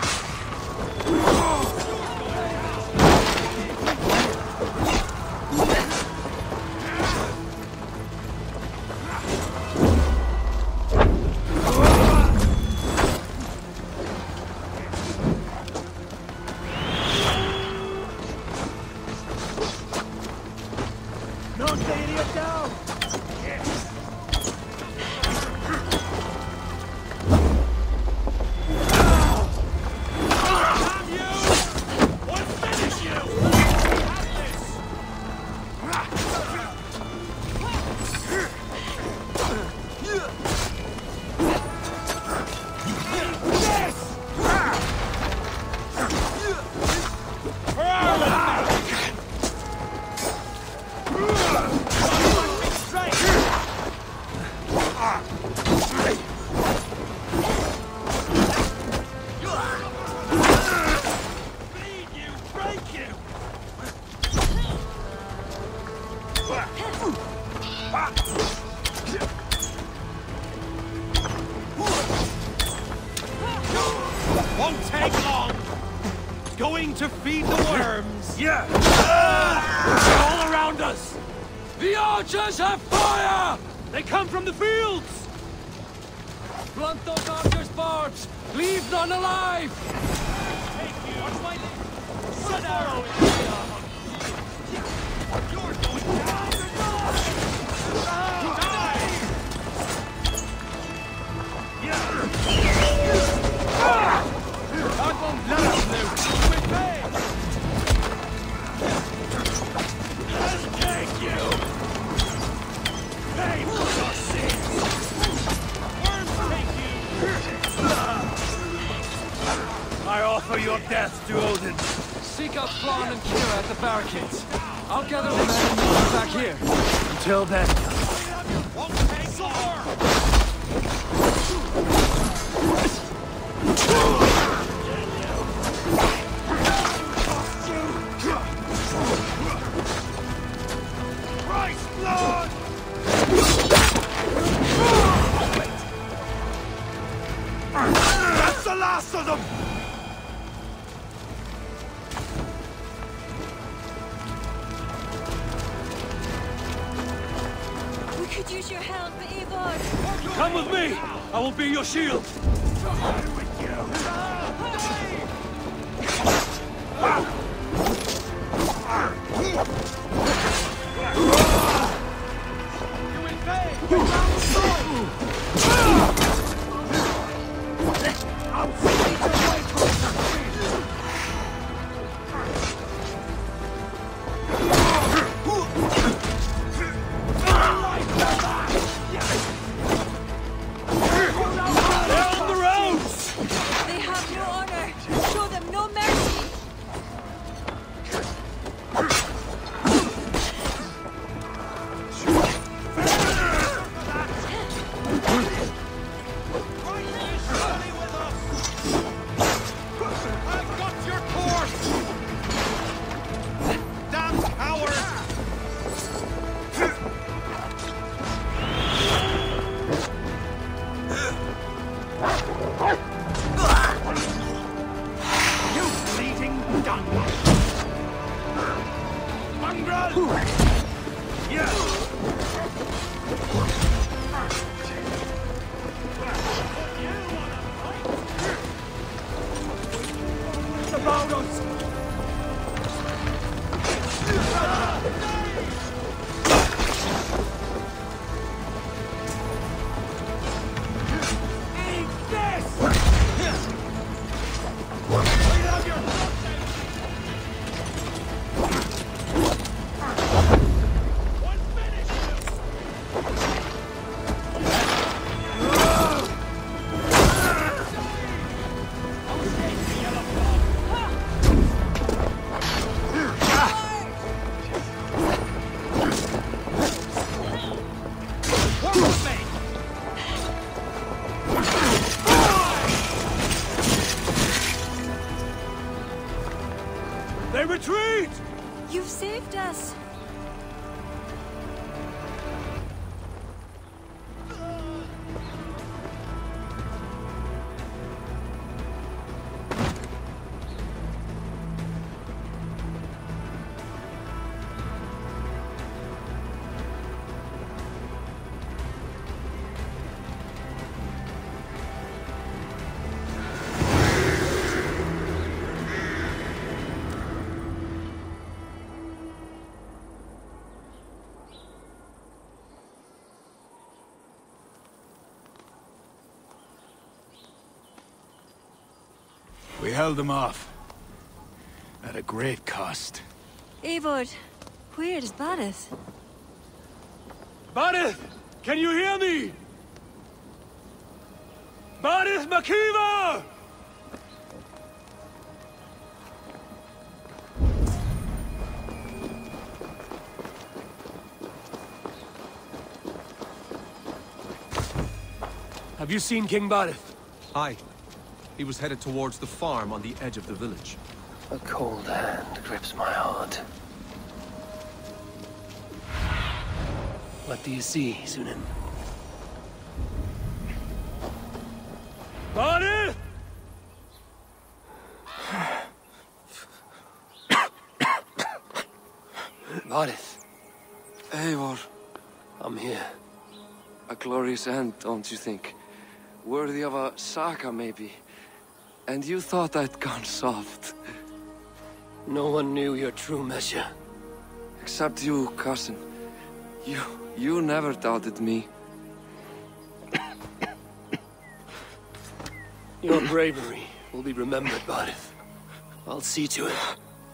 Knock the idiot down! Won't take long. Going to feed the worms. Yeah! They're all around us. The archers have fire! They come from the fields. Blunt those archers' barbs! Leave none alive! Take you. Watch my lead. Sun arrow. You're going down. Die. I won't let us live! With me! I'll take you. Pay for your sins. Worms take you. I offer your death to Odin. Seek out Flann and Kira at the barricades. I'll gather the men and meet you back here. Until then. Won't take long. Christ, Lord! That's the last of them! We could use your help, Eivor. Come with me! I will be your shield! About us! Eat this! Clean up your one finish! They retreat! You've saved us. We held them off. At a great cost. Eivor, where is Barith? Barith! Can you hear me? Barith Makiva! Have you seen King Barith? Aye. He was headed towards the farm on the edge of the village. A cold hand grips my heart. What do you see, Sunan? Barith! Barith, Eivor, I'm here. a glorious end, don't you think? Worthy of a saga, maybe. And you thought I'd gone soft. No one knew your true measure. Except you, cousin. You... you never doubted me. Your bravery will be remembered, Barith. I'll see to it.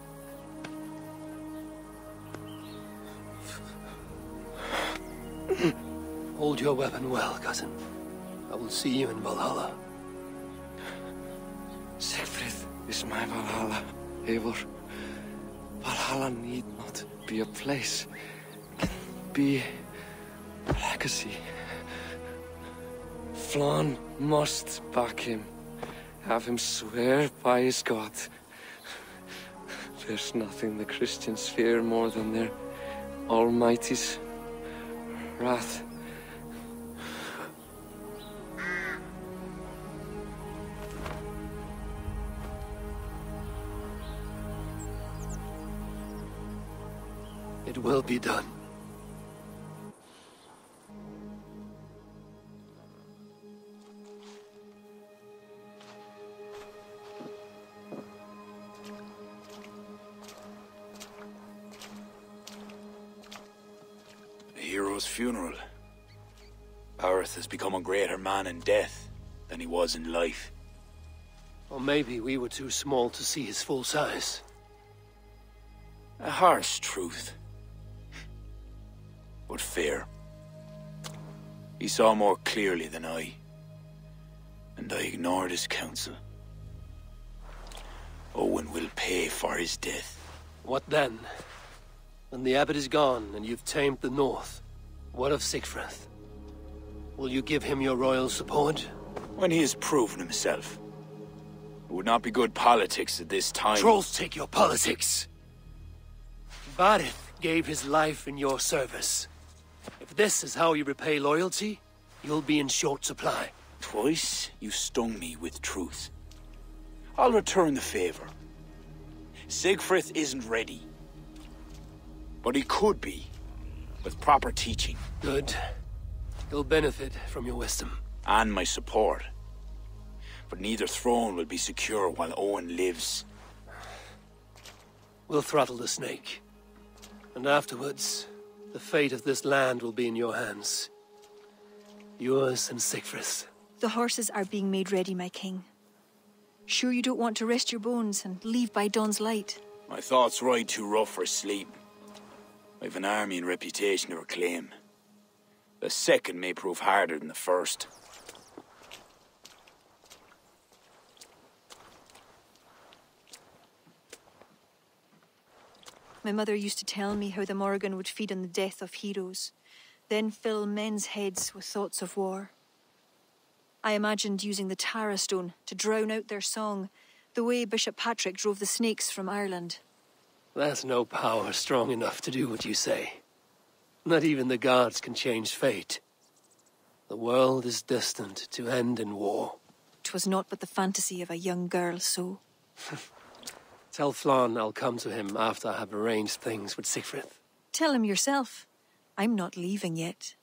Hold your weapon well, cousin. I will see you in Valhalla. Siegfried is my Valhalla, Eivor. Valhalla need not be a place. It can be a legacy. Flann must back him. Have him swear by his God. There's nothing the Christians fear more than their Almighty's wrath. It will be done. A hero's funeral. Barith has become a greater man in death than he was in life. Or maybe we were too small to see his full size. A harsh truth. But fair. He saw more clearly than I. And I ignored his counsel. Owen will pay for his death. What then? When the abbot is gone and you've tamed the north, what of Siegfried? Will you give him your royal support? When he has proven himself. It would not be good politics at this time. Trolls take your politics. Barith gave his life in your service. If this is how you repay loyalty, you'll be in short supply. Twice you stung me with truth. I'll return the favor. Siegfried isn't ready. But he could be, with proper teaching. Good. He'll benefit from your wisdom. And my support. But neither throne will be secure while Owen lives. We'll throttle the snake. And afterwards, the fate of this land will be in your hands. Yours and Sigfrid's. The horses are being made ready, my king. Sure you don't want to rest your bones and leave by dawn's light? My thoughts ride too rough for sleep. I've an army and reputation to reclaim. The second may prove harder than the first. My mother used to tell me how the Morrigan would feed on the death of heroes, then fill men's heads with thoughts of war. I imagined using the Tara Stone to drown out their song, the way Bishop Patrick drove the snakes from Ireland. That's no power strong enough to do what you say. Not even the gods can change fate. The world is destined to end in war. 'Twas not but the fantasy of a young girl, so... Tell Flann I'll come to him after I have arranged things with Sigfrid. Tell him yourself. I'm not leaving yet.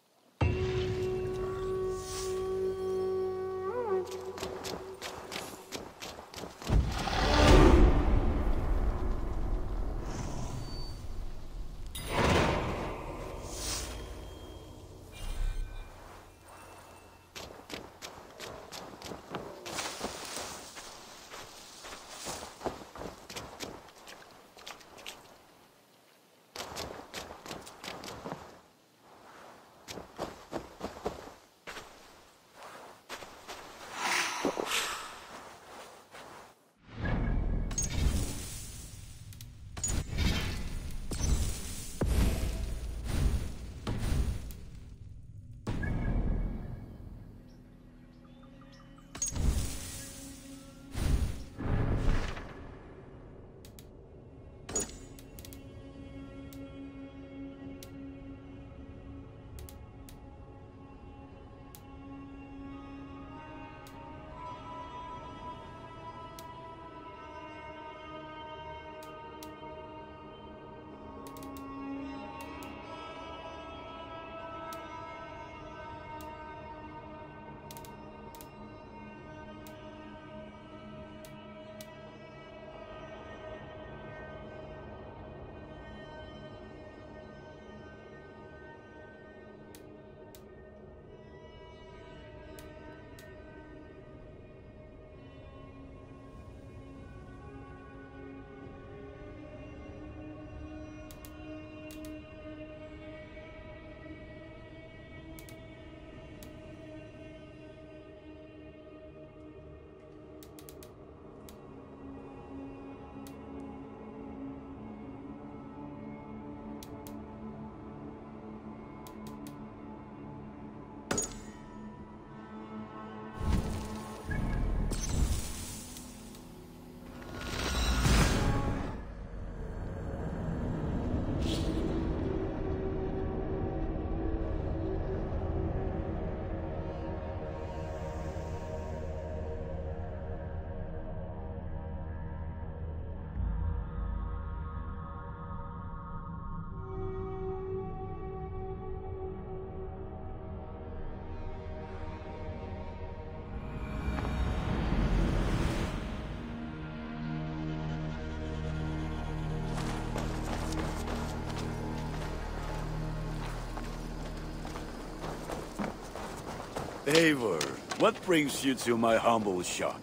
Eivor, what brings you to my humble shop?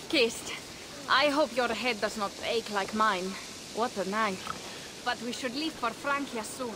Kist, I hope your head does not ache like mine. What a night. But we should leave for Francia soon.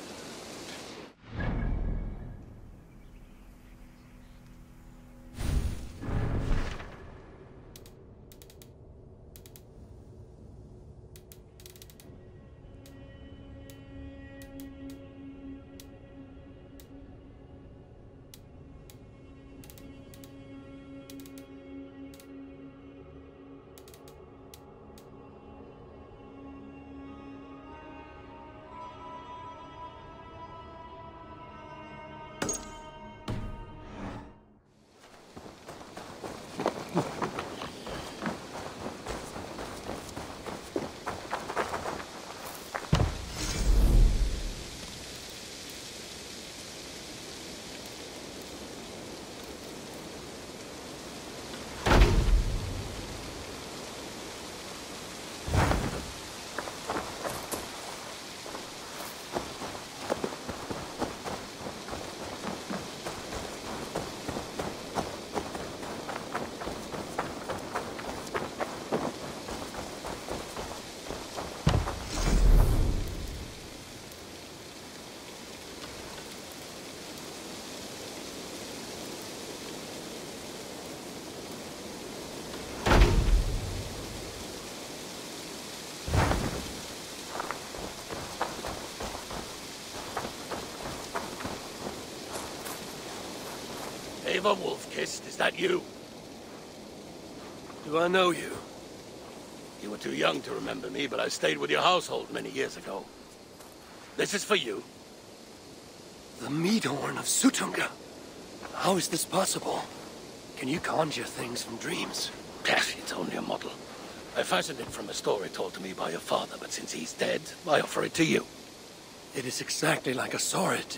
Ava Wolf-Kissed, is that you? Do I know you? You were too young to remember me, but I stayed with your household many years ago. This is for you. The Meadhorn of Sutunga. How is this possible? Can you conjure things from dreams? Yes, it's only a model. I fashioned it from a story told to me by your father, but since he's dead, I offer it to you. It is exactly like I saw it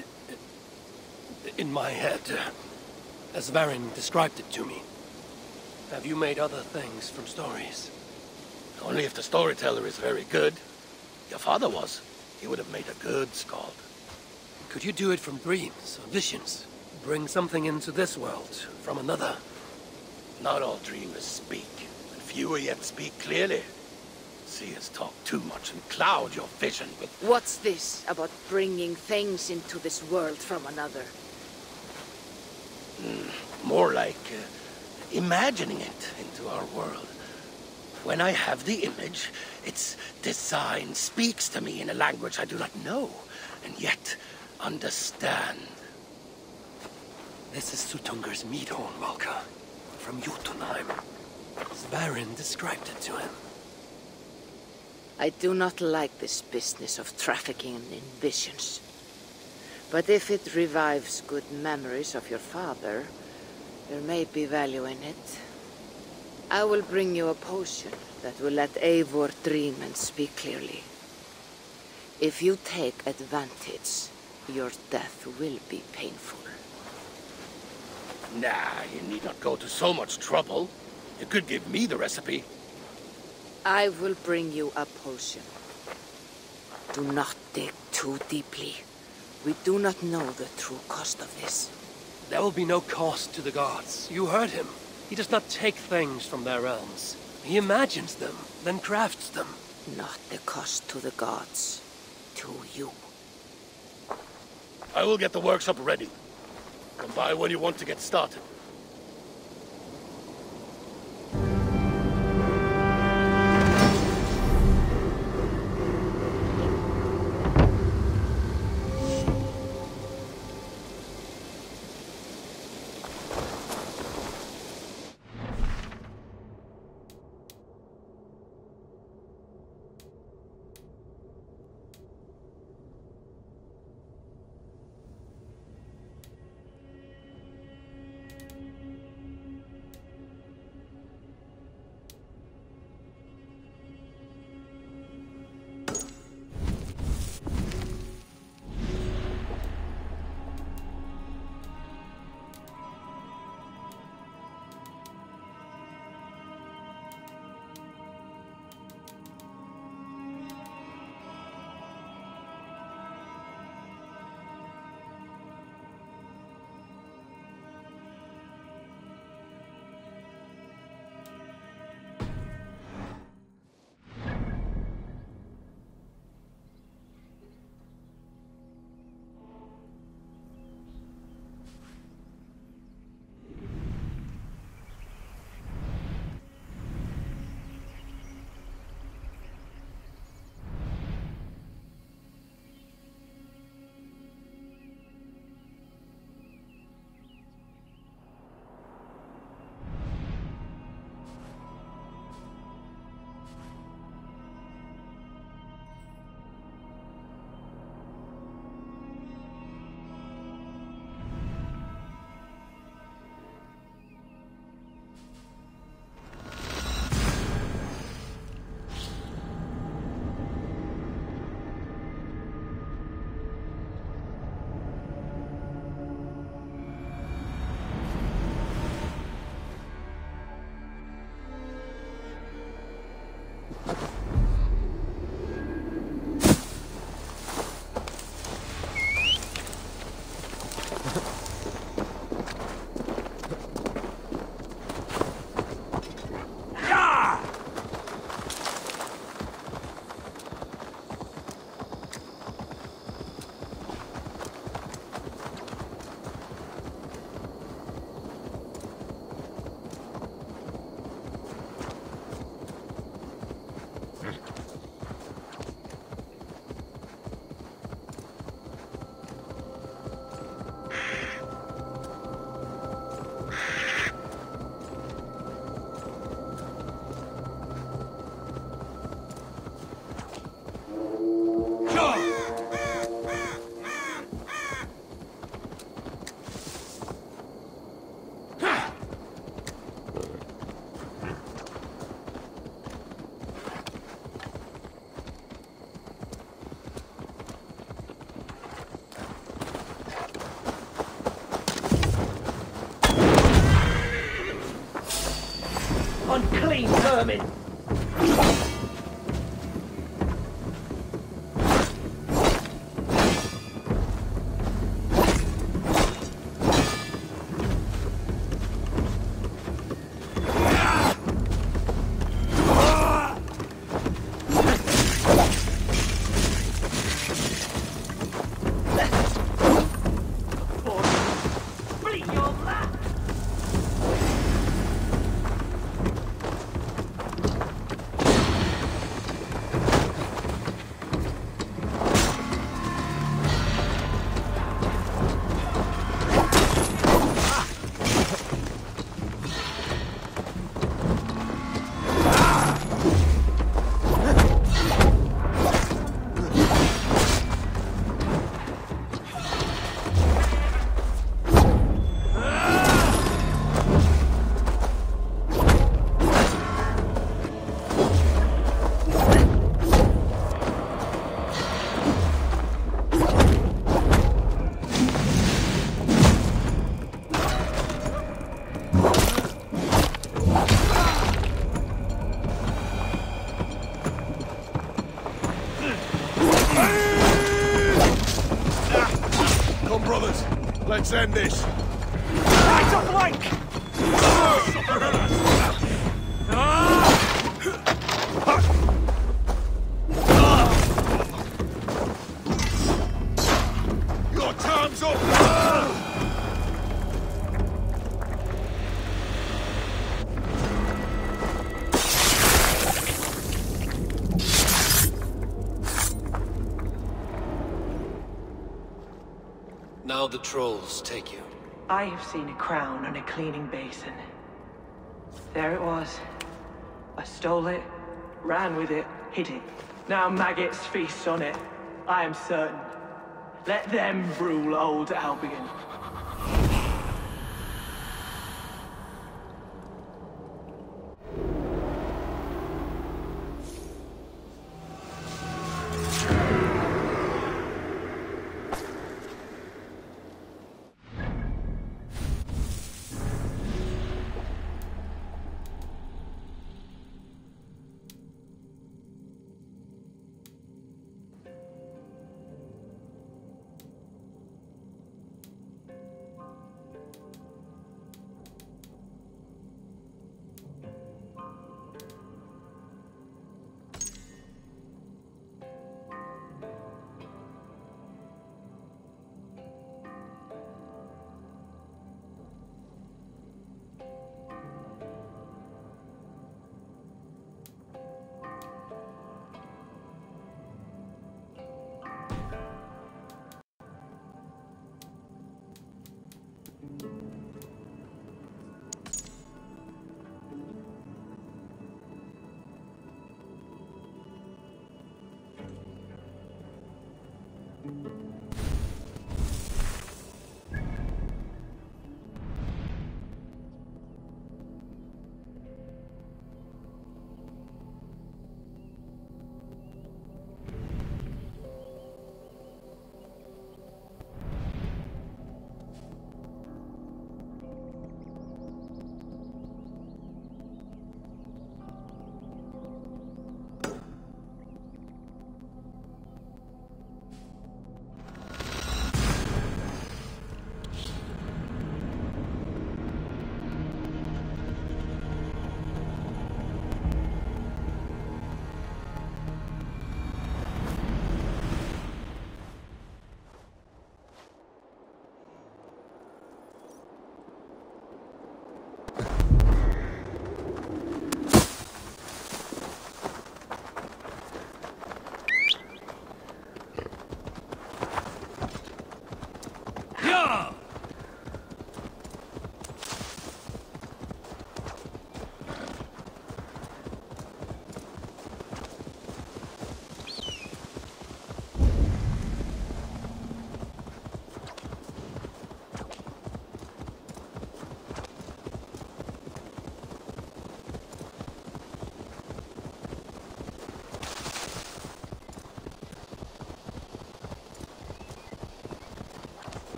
in my head, as Varin described it to me. Have you made other things from stories? Only if the storyteller is very good. Your father was. He would have made a good skald. Could you do it from dreams or visions? Bring something into this world from another? Not all dreamers speak, and fewer yet speak clearly. Seers talk too much and cloud your vision with... What's this about bringing things into this world from another? Mm, more like uh, imagining it into our world. When I have the image, its design speaks to me in a language I do not know, and yet understand. This is Sutunger's Meadhorn, Valka, from Jotunheim. Svarin described it to him. I do not like this business of trafficking in visions. But if it revives good memories of your father, there may be value in it. I will bring you a potion that will let Eivor dream and speak clearly. If you take advantage, your death will be painful. Nah, you need not go to so much trouble. You could give me the recipe. I will bring you a potion. Do not dig too deeply. We do not know the true cost of this. There will be no cost to the gods. You heard him. He does not take things from their realms. He imagines them, then crafts them. Not the cost to the gods. To you. I will get the workshop ready. Come by when you want to get started. vermin! Let's end this. Right to flank! Your time's up! Now the trolls take you. I have seen a crown on a cleaning basin. There it was. I stole it, ran with it, hid it. Now maggots feast on it. I am certain. Let them rule old Albion.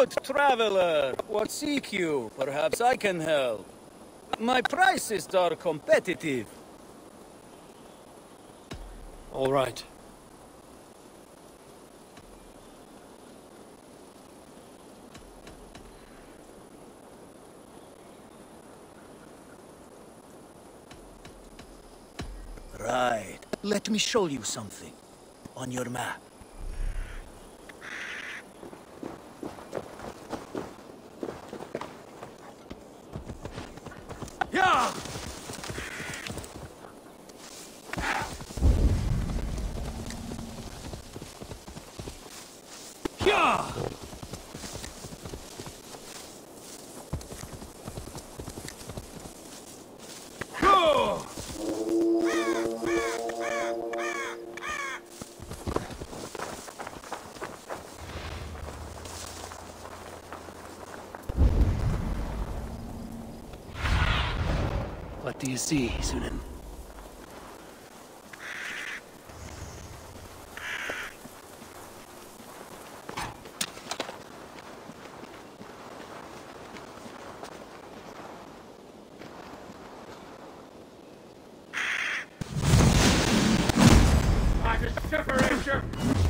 good traveler. What seek you? Perhaps I can help. My prices are competitive. All right. Right. Let me show you something. On your map. Yeah! Yeah! Go! What do you see, Sunan? I just separate you!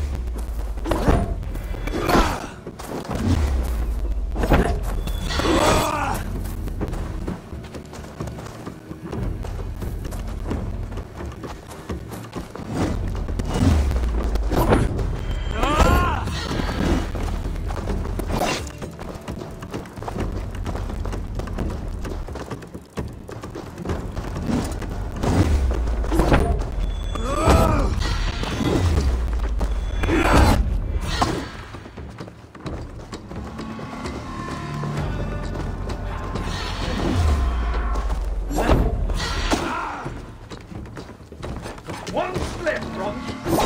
One slip, Ron.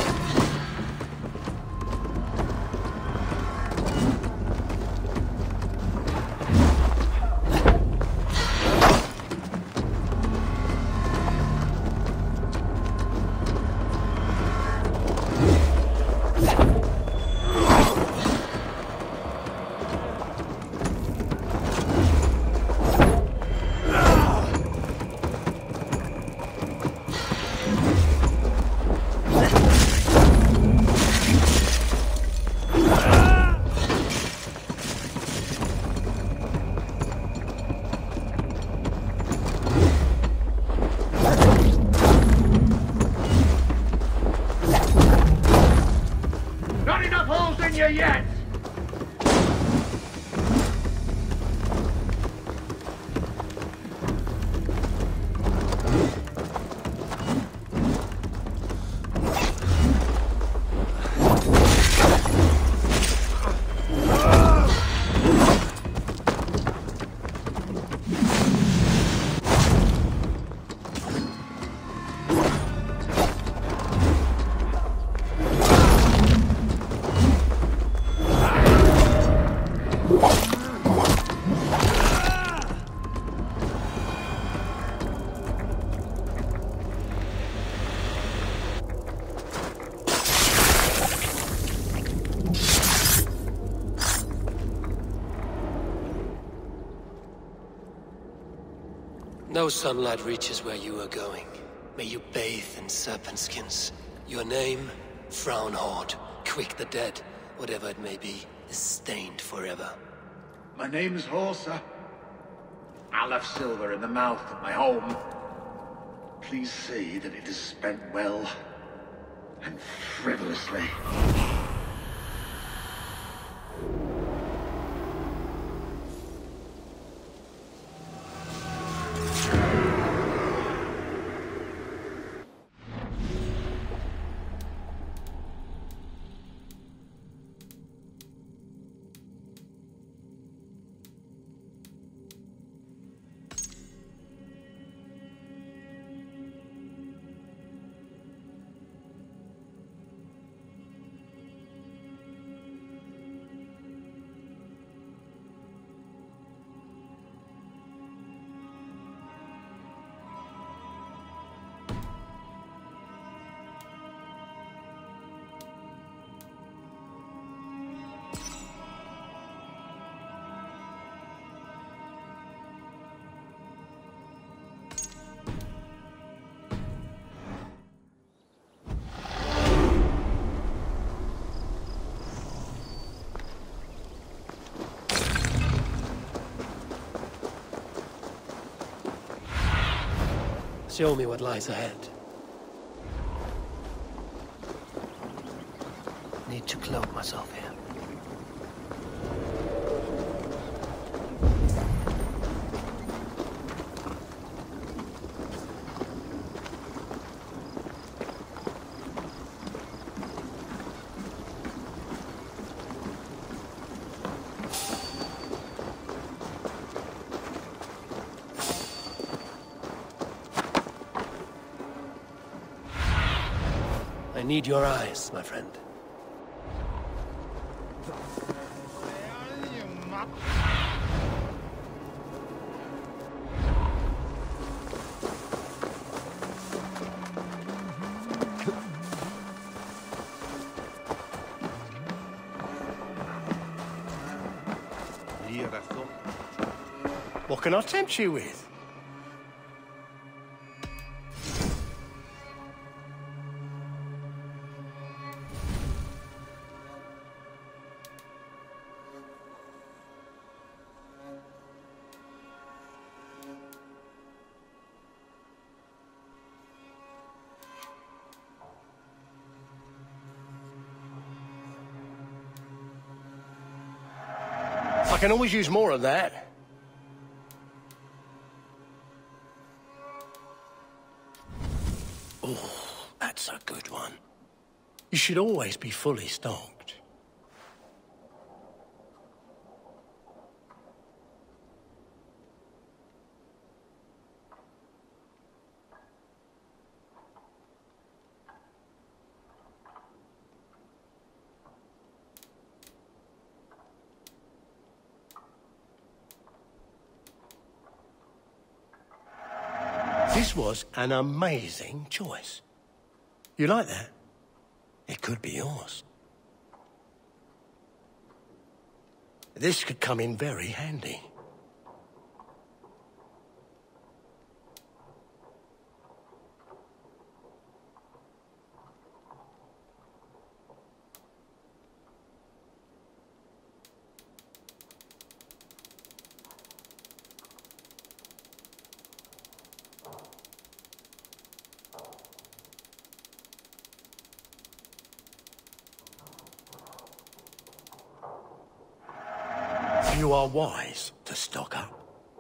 Not enough holes in you yet! No sunlight reaches where you are going. May you bathe in serpent skins. Your name, Frownhorde, Quick the Dead, whatever it may be, is stained forever. My name's Horsa. I left silver in the mouth of my home. Please see that it is spent well and frivolously. Show me what lies ahead. Need to cloak myself here. I need your eyes, my friend. What can I tempt you with? I can always use more of that. Oh, that's a good one. You should always be fully stocked. This was an amazing choice. You like that? It could be yours. This could come in very handy. You are wise to stock up.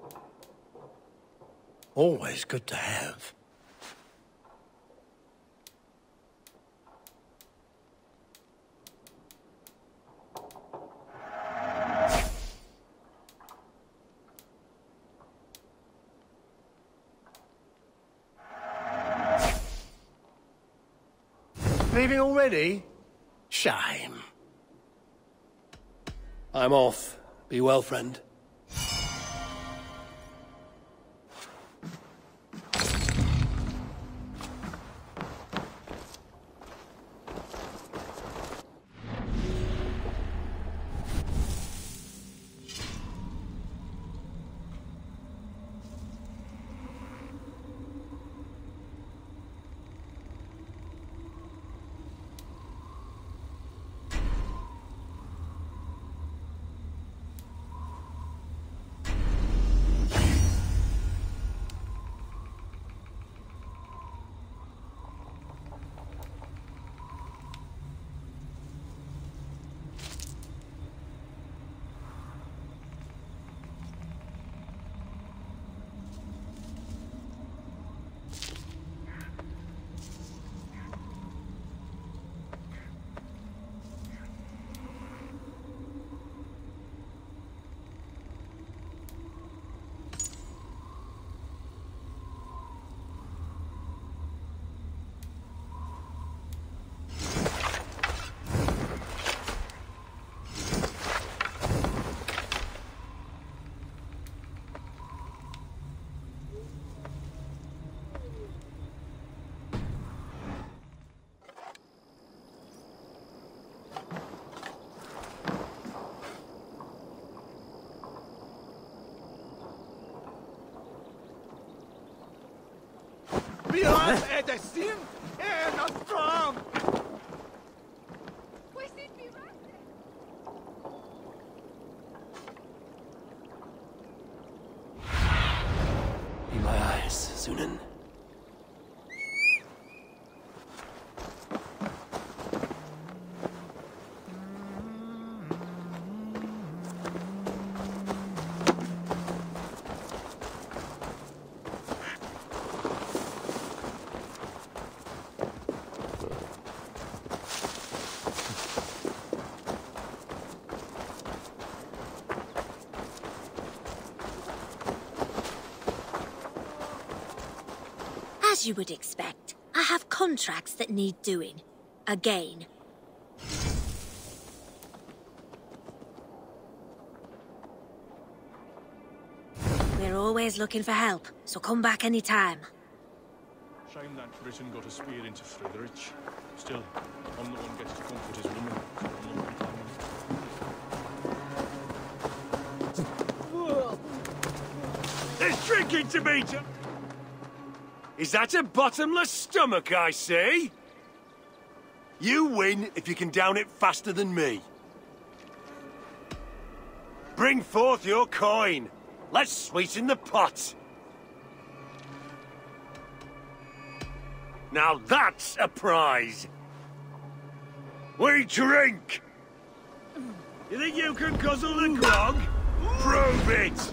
Always good to have. Leaving already? Shame. I'm off. Be well, friend. Beyond Edestin and Astram! Be my eyes, Sunan. As you would expect, I have contracts that need doing. Again. We're always looking for help, so come back anytime. Shame that Britain got a spear into Friedrich. Still, I'm the one gets to comfort his woman. There's drinking to be done. Is that a bottomless stomach I see? You win if you can down it faster than me. Bring forth your coin. Let's sweeten the pot. Now that's a prize. We drink. You think you can guzzle the grog? Prove it.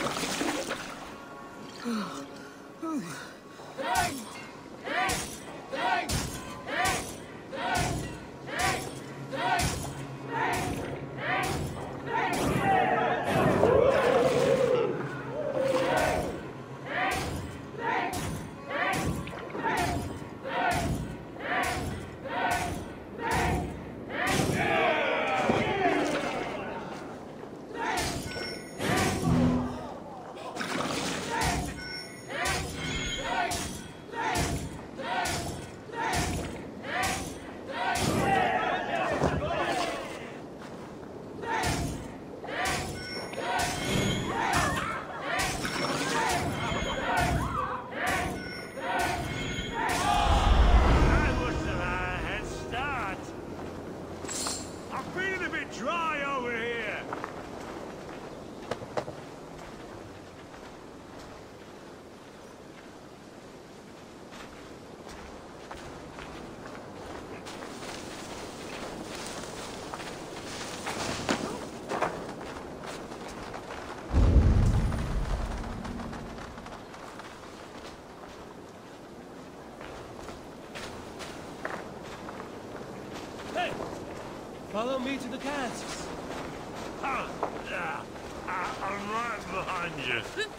Follow me to the casks. Ah, yeah. I, I'm right behind you.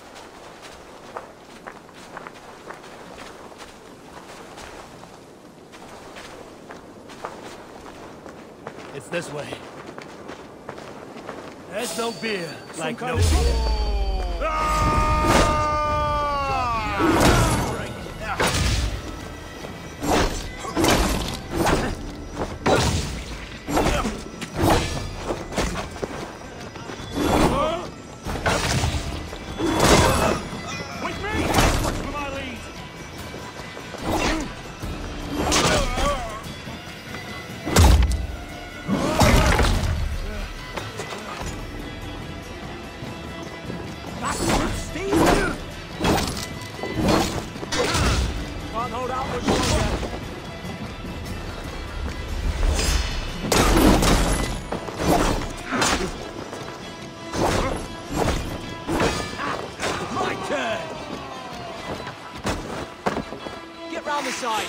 It's this way. There's no beer, Some like kind no of- beer. Ah! With me! Watch for my lead! That's good, Steve! Can't hold out much longer. My turn! Get round the side.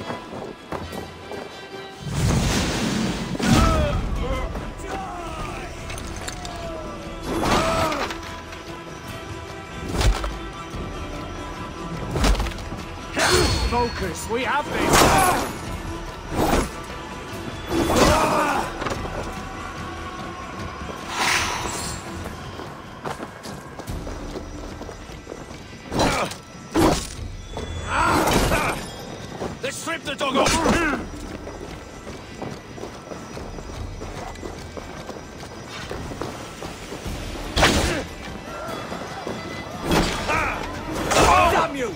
Focus, we have this! Let's strip the dog off! Damn you!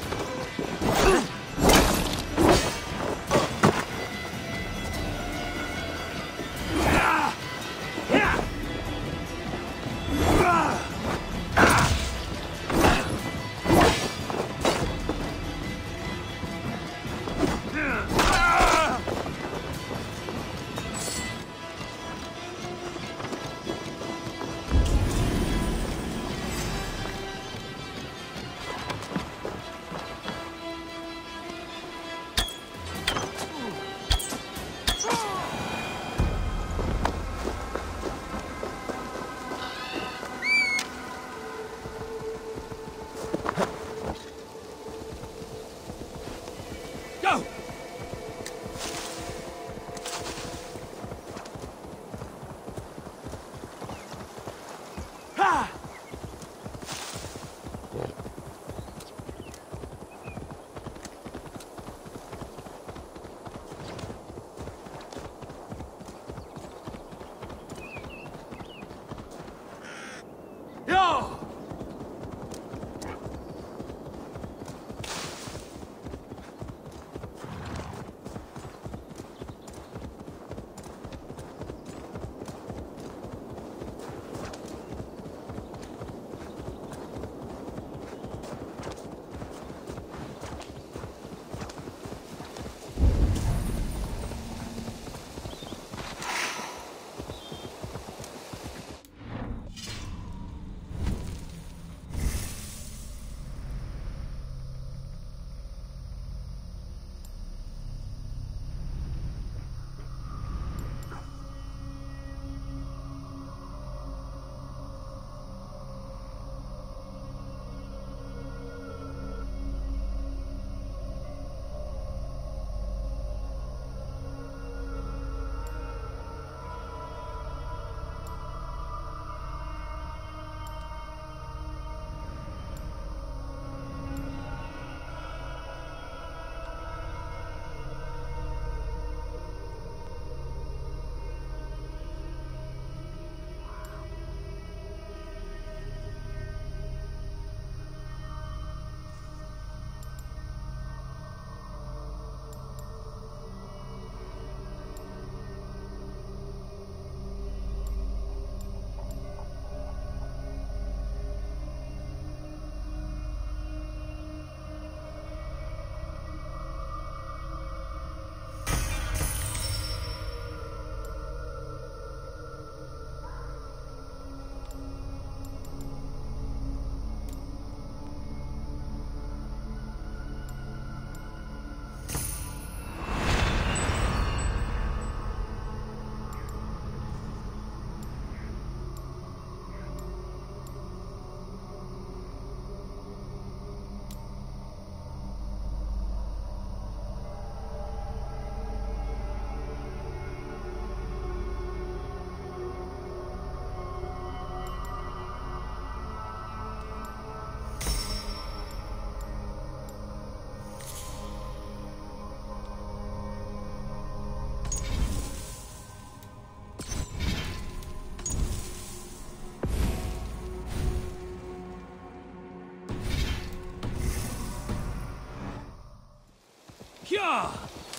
Yeah!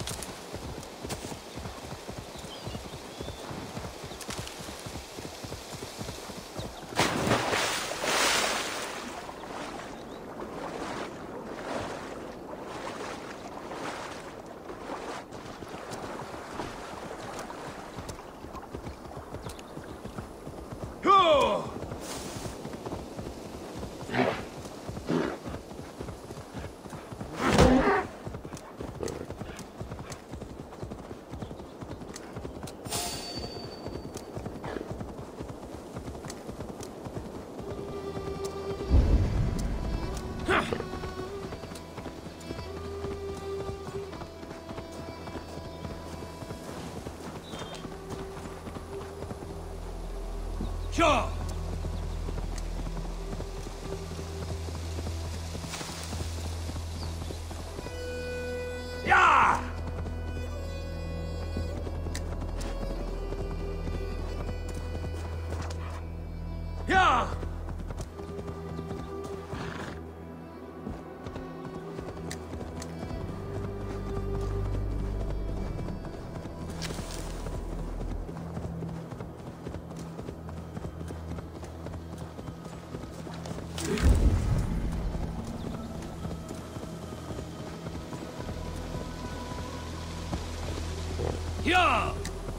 Sure. Yeah! Yeah! Yeah!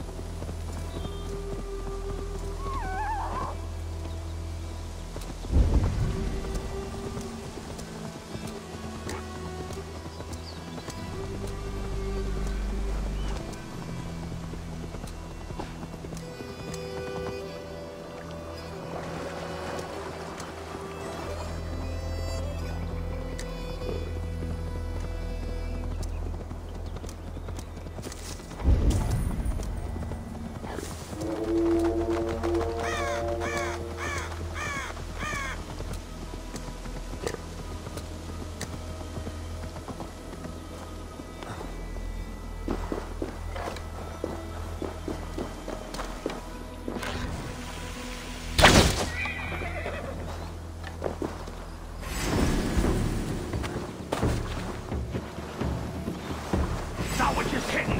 That was just hitting.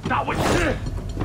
That was it!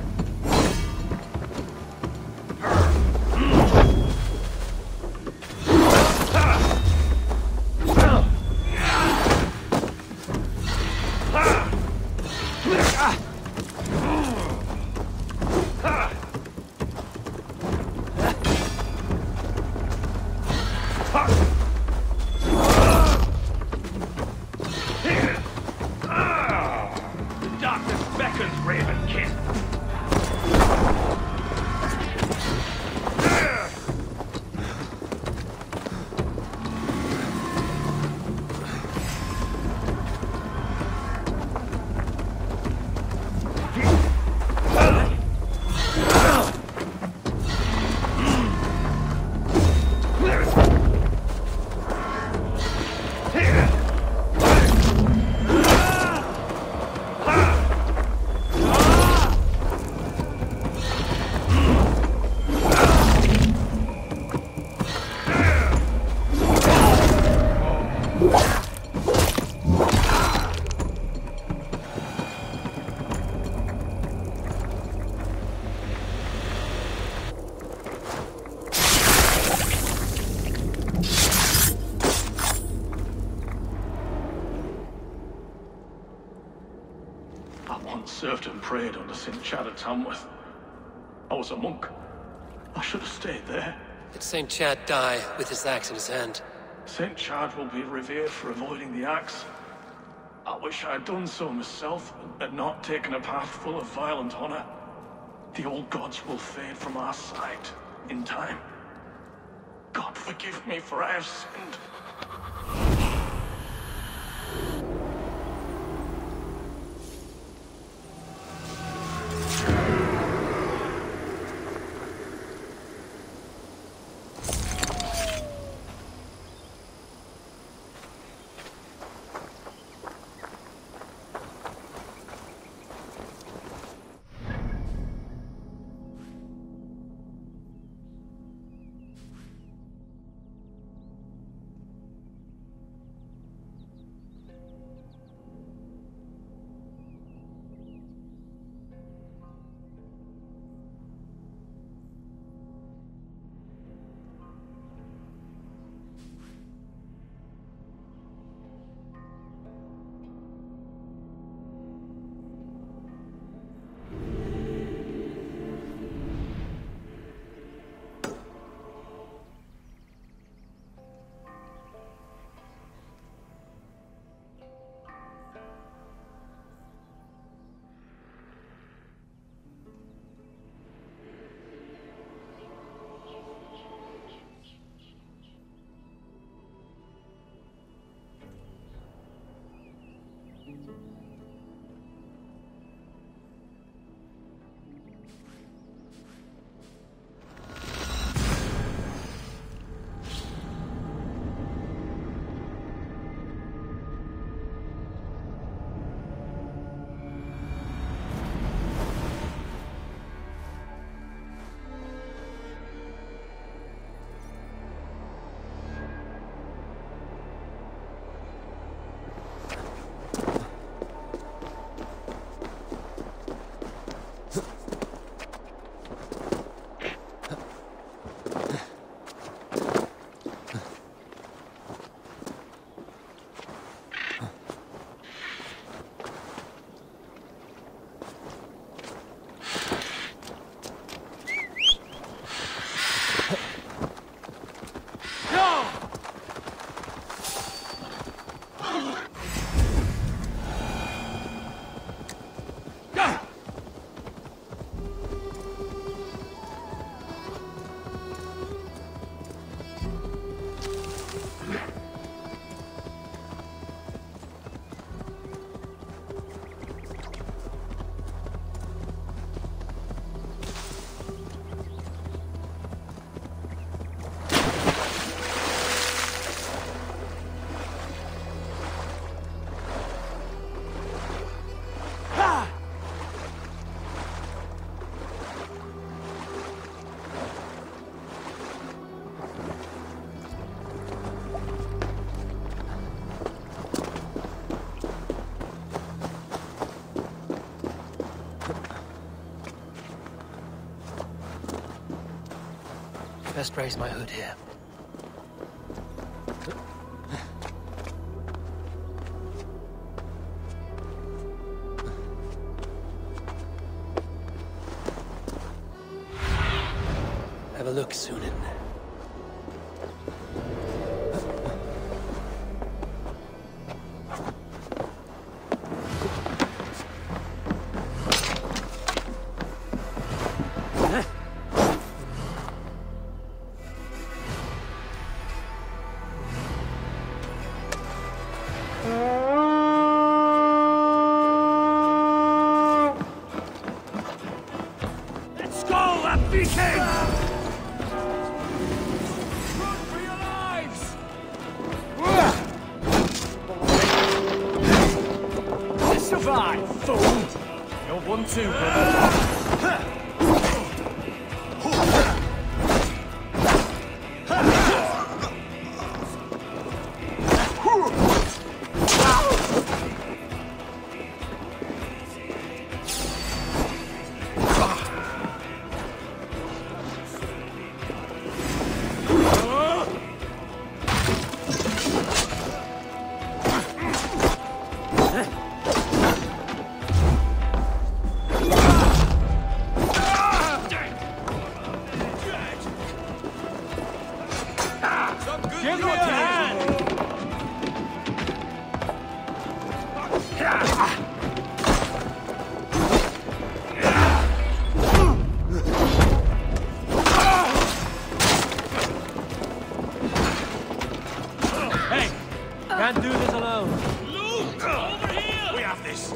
Served and prayed under Saint Chad at Tamworth. I was a monk. I should have stayed there. Did Saint Chad die with his axe in his hand? Saint Chad will be revered for avoiding the axe. I wish I had done so myself, and not taken a path full of violent honor. The old gods will fade from our sight in time. God forgive me, for I have sinned. best raise my hood here. Have a look, Sunan. Let's go, Happy King! Survive, fool! You're one too, brother. Give me a hand! Hey! Can't do this alone. Luke! Over here! We have this!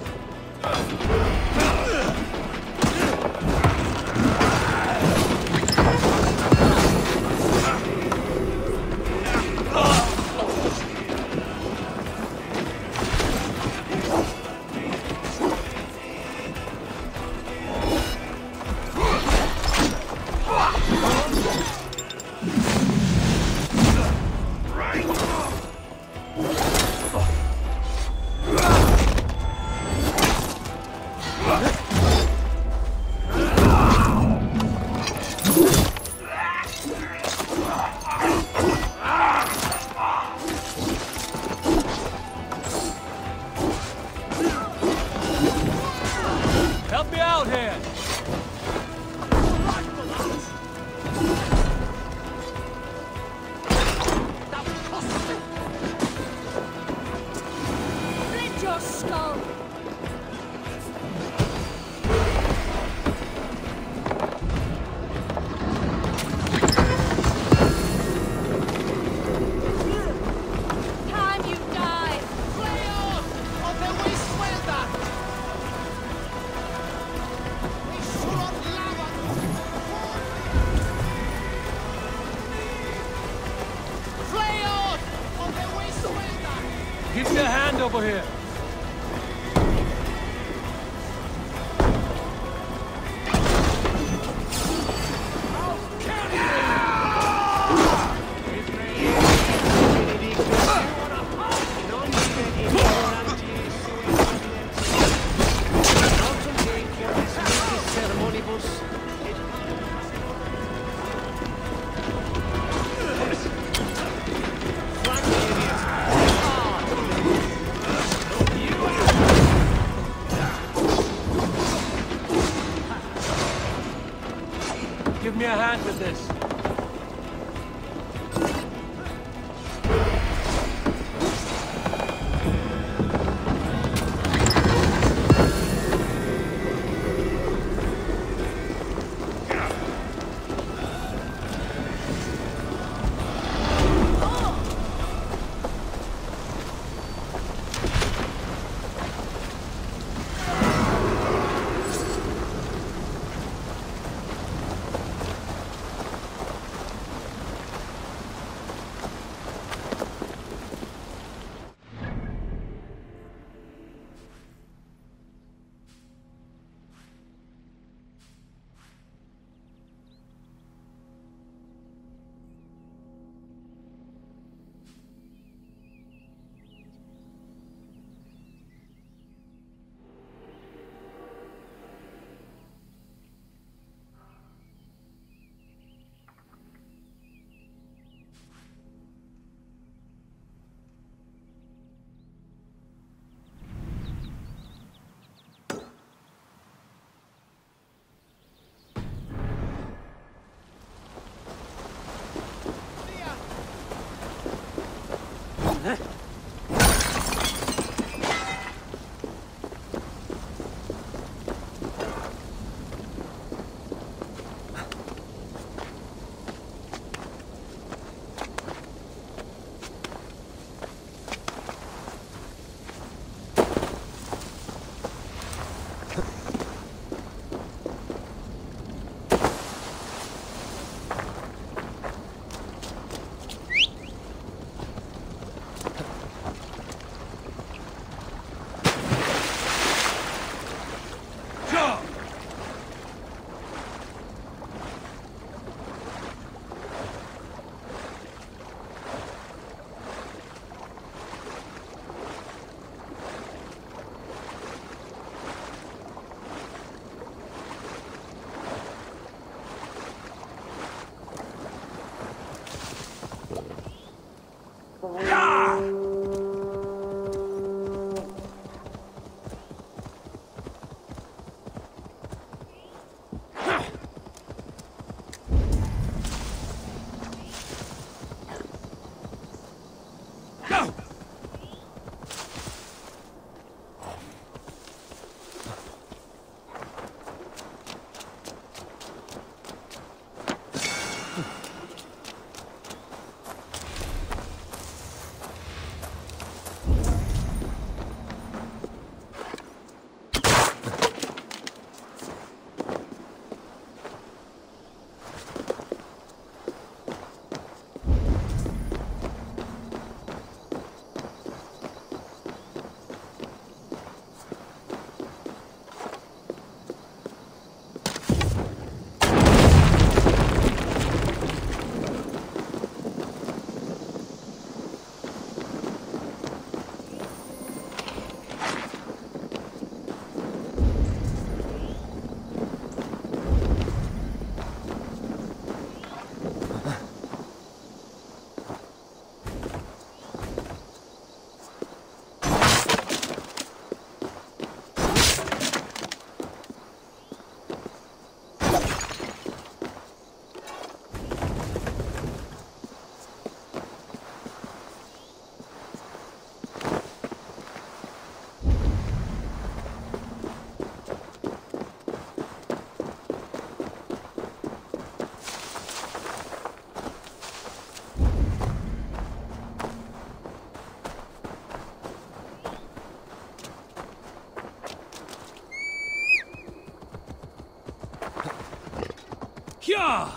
Help me out here! Split your skull! Time you die! Play on! O te wisłeda! Play on! O te wisłeda! Give me a hand over here. Give me a hand with this. Yeah!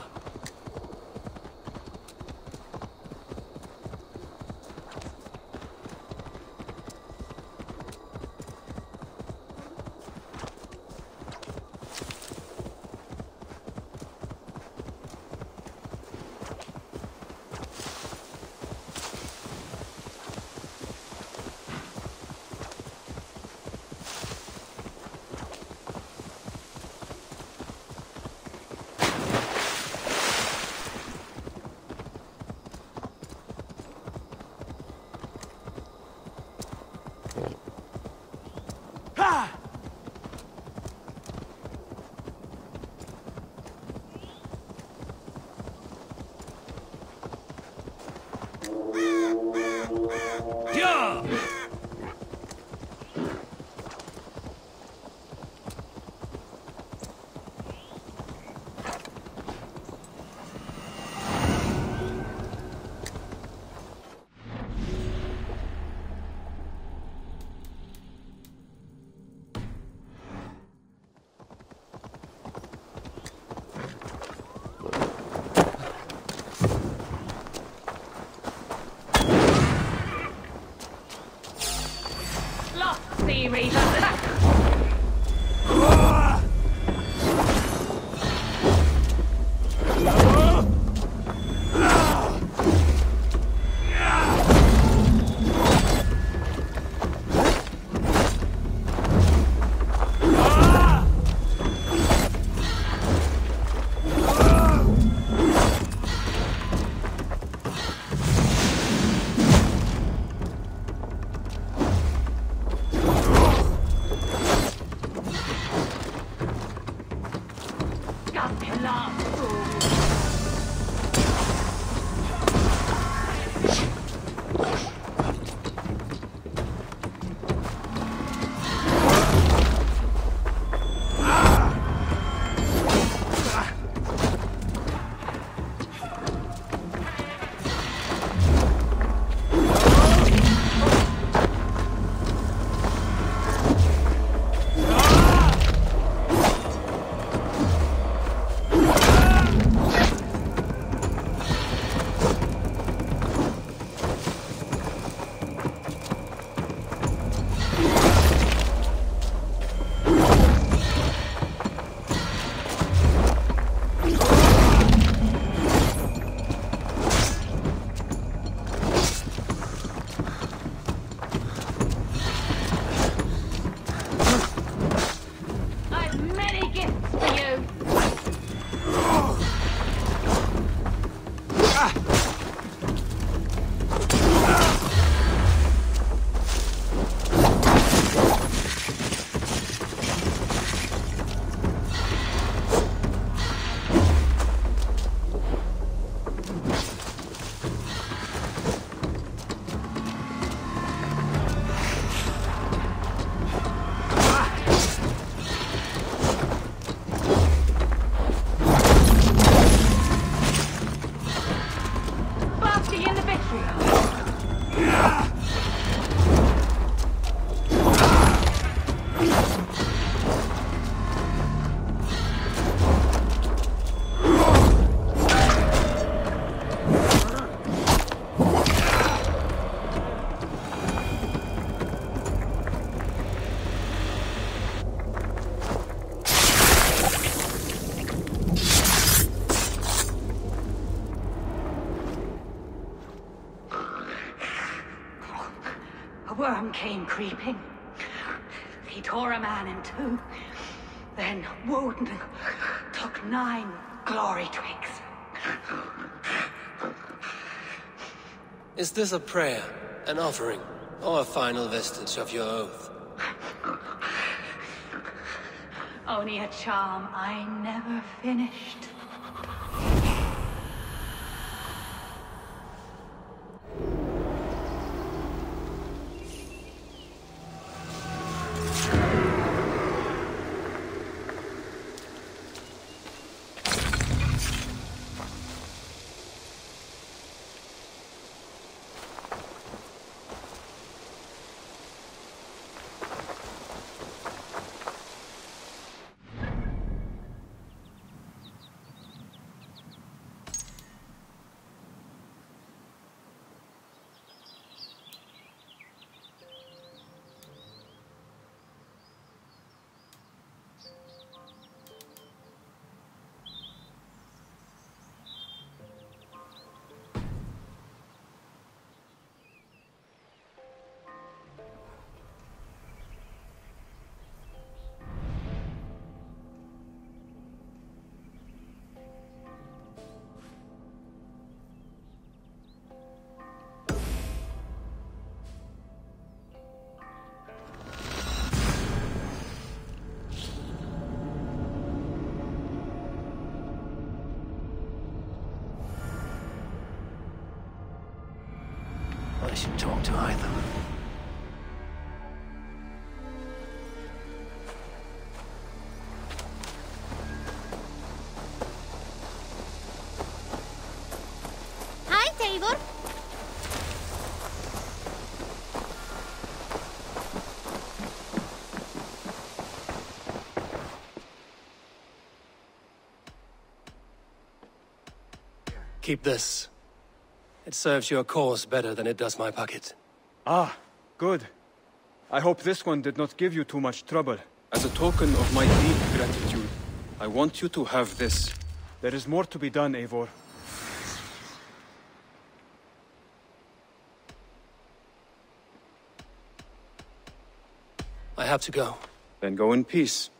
Odin came creeping. He tore a man in two. Then Woden took nine glory twigs. Is this a prayer, an offering, or a final vestige of your oath? Only a charm I never finished. I should talk to either. Hi, Eivor. Keep this. It serves your cause better than it does my pocket. Ah, good. I hope this one did not give you too much trouble. As a token of my deep gratitude, I want you to have this. There is more to be done, Eivor. I have to go. Then go in peace.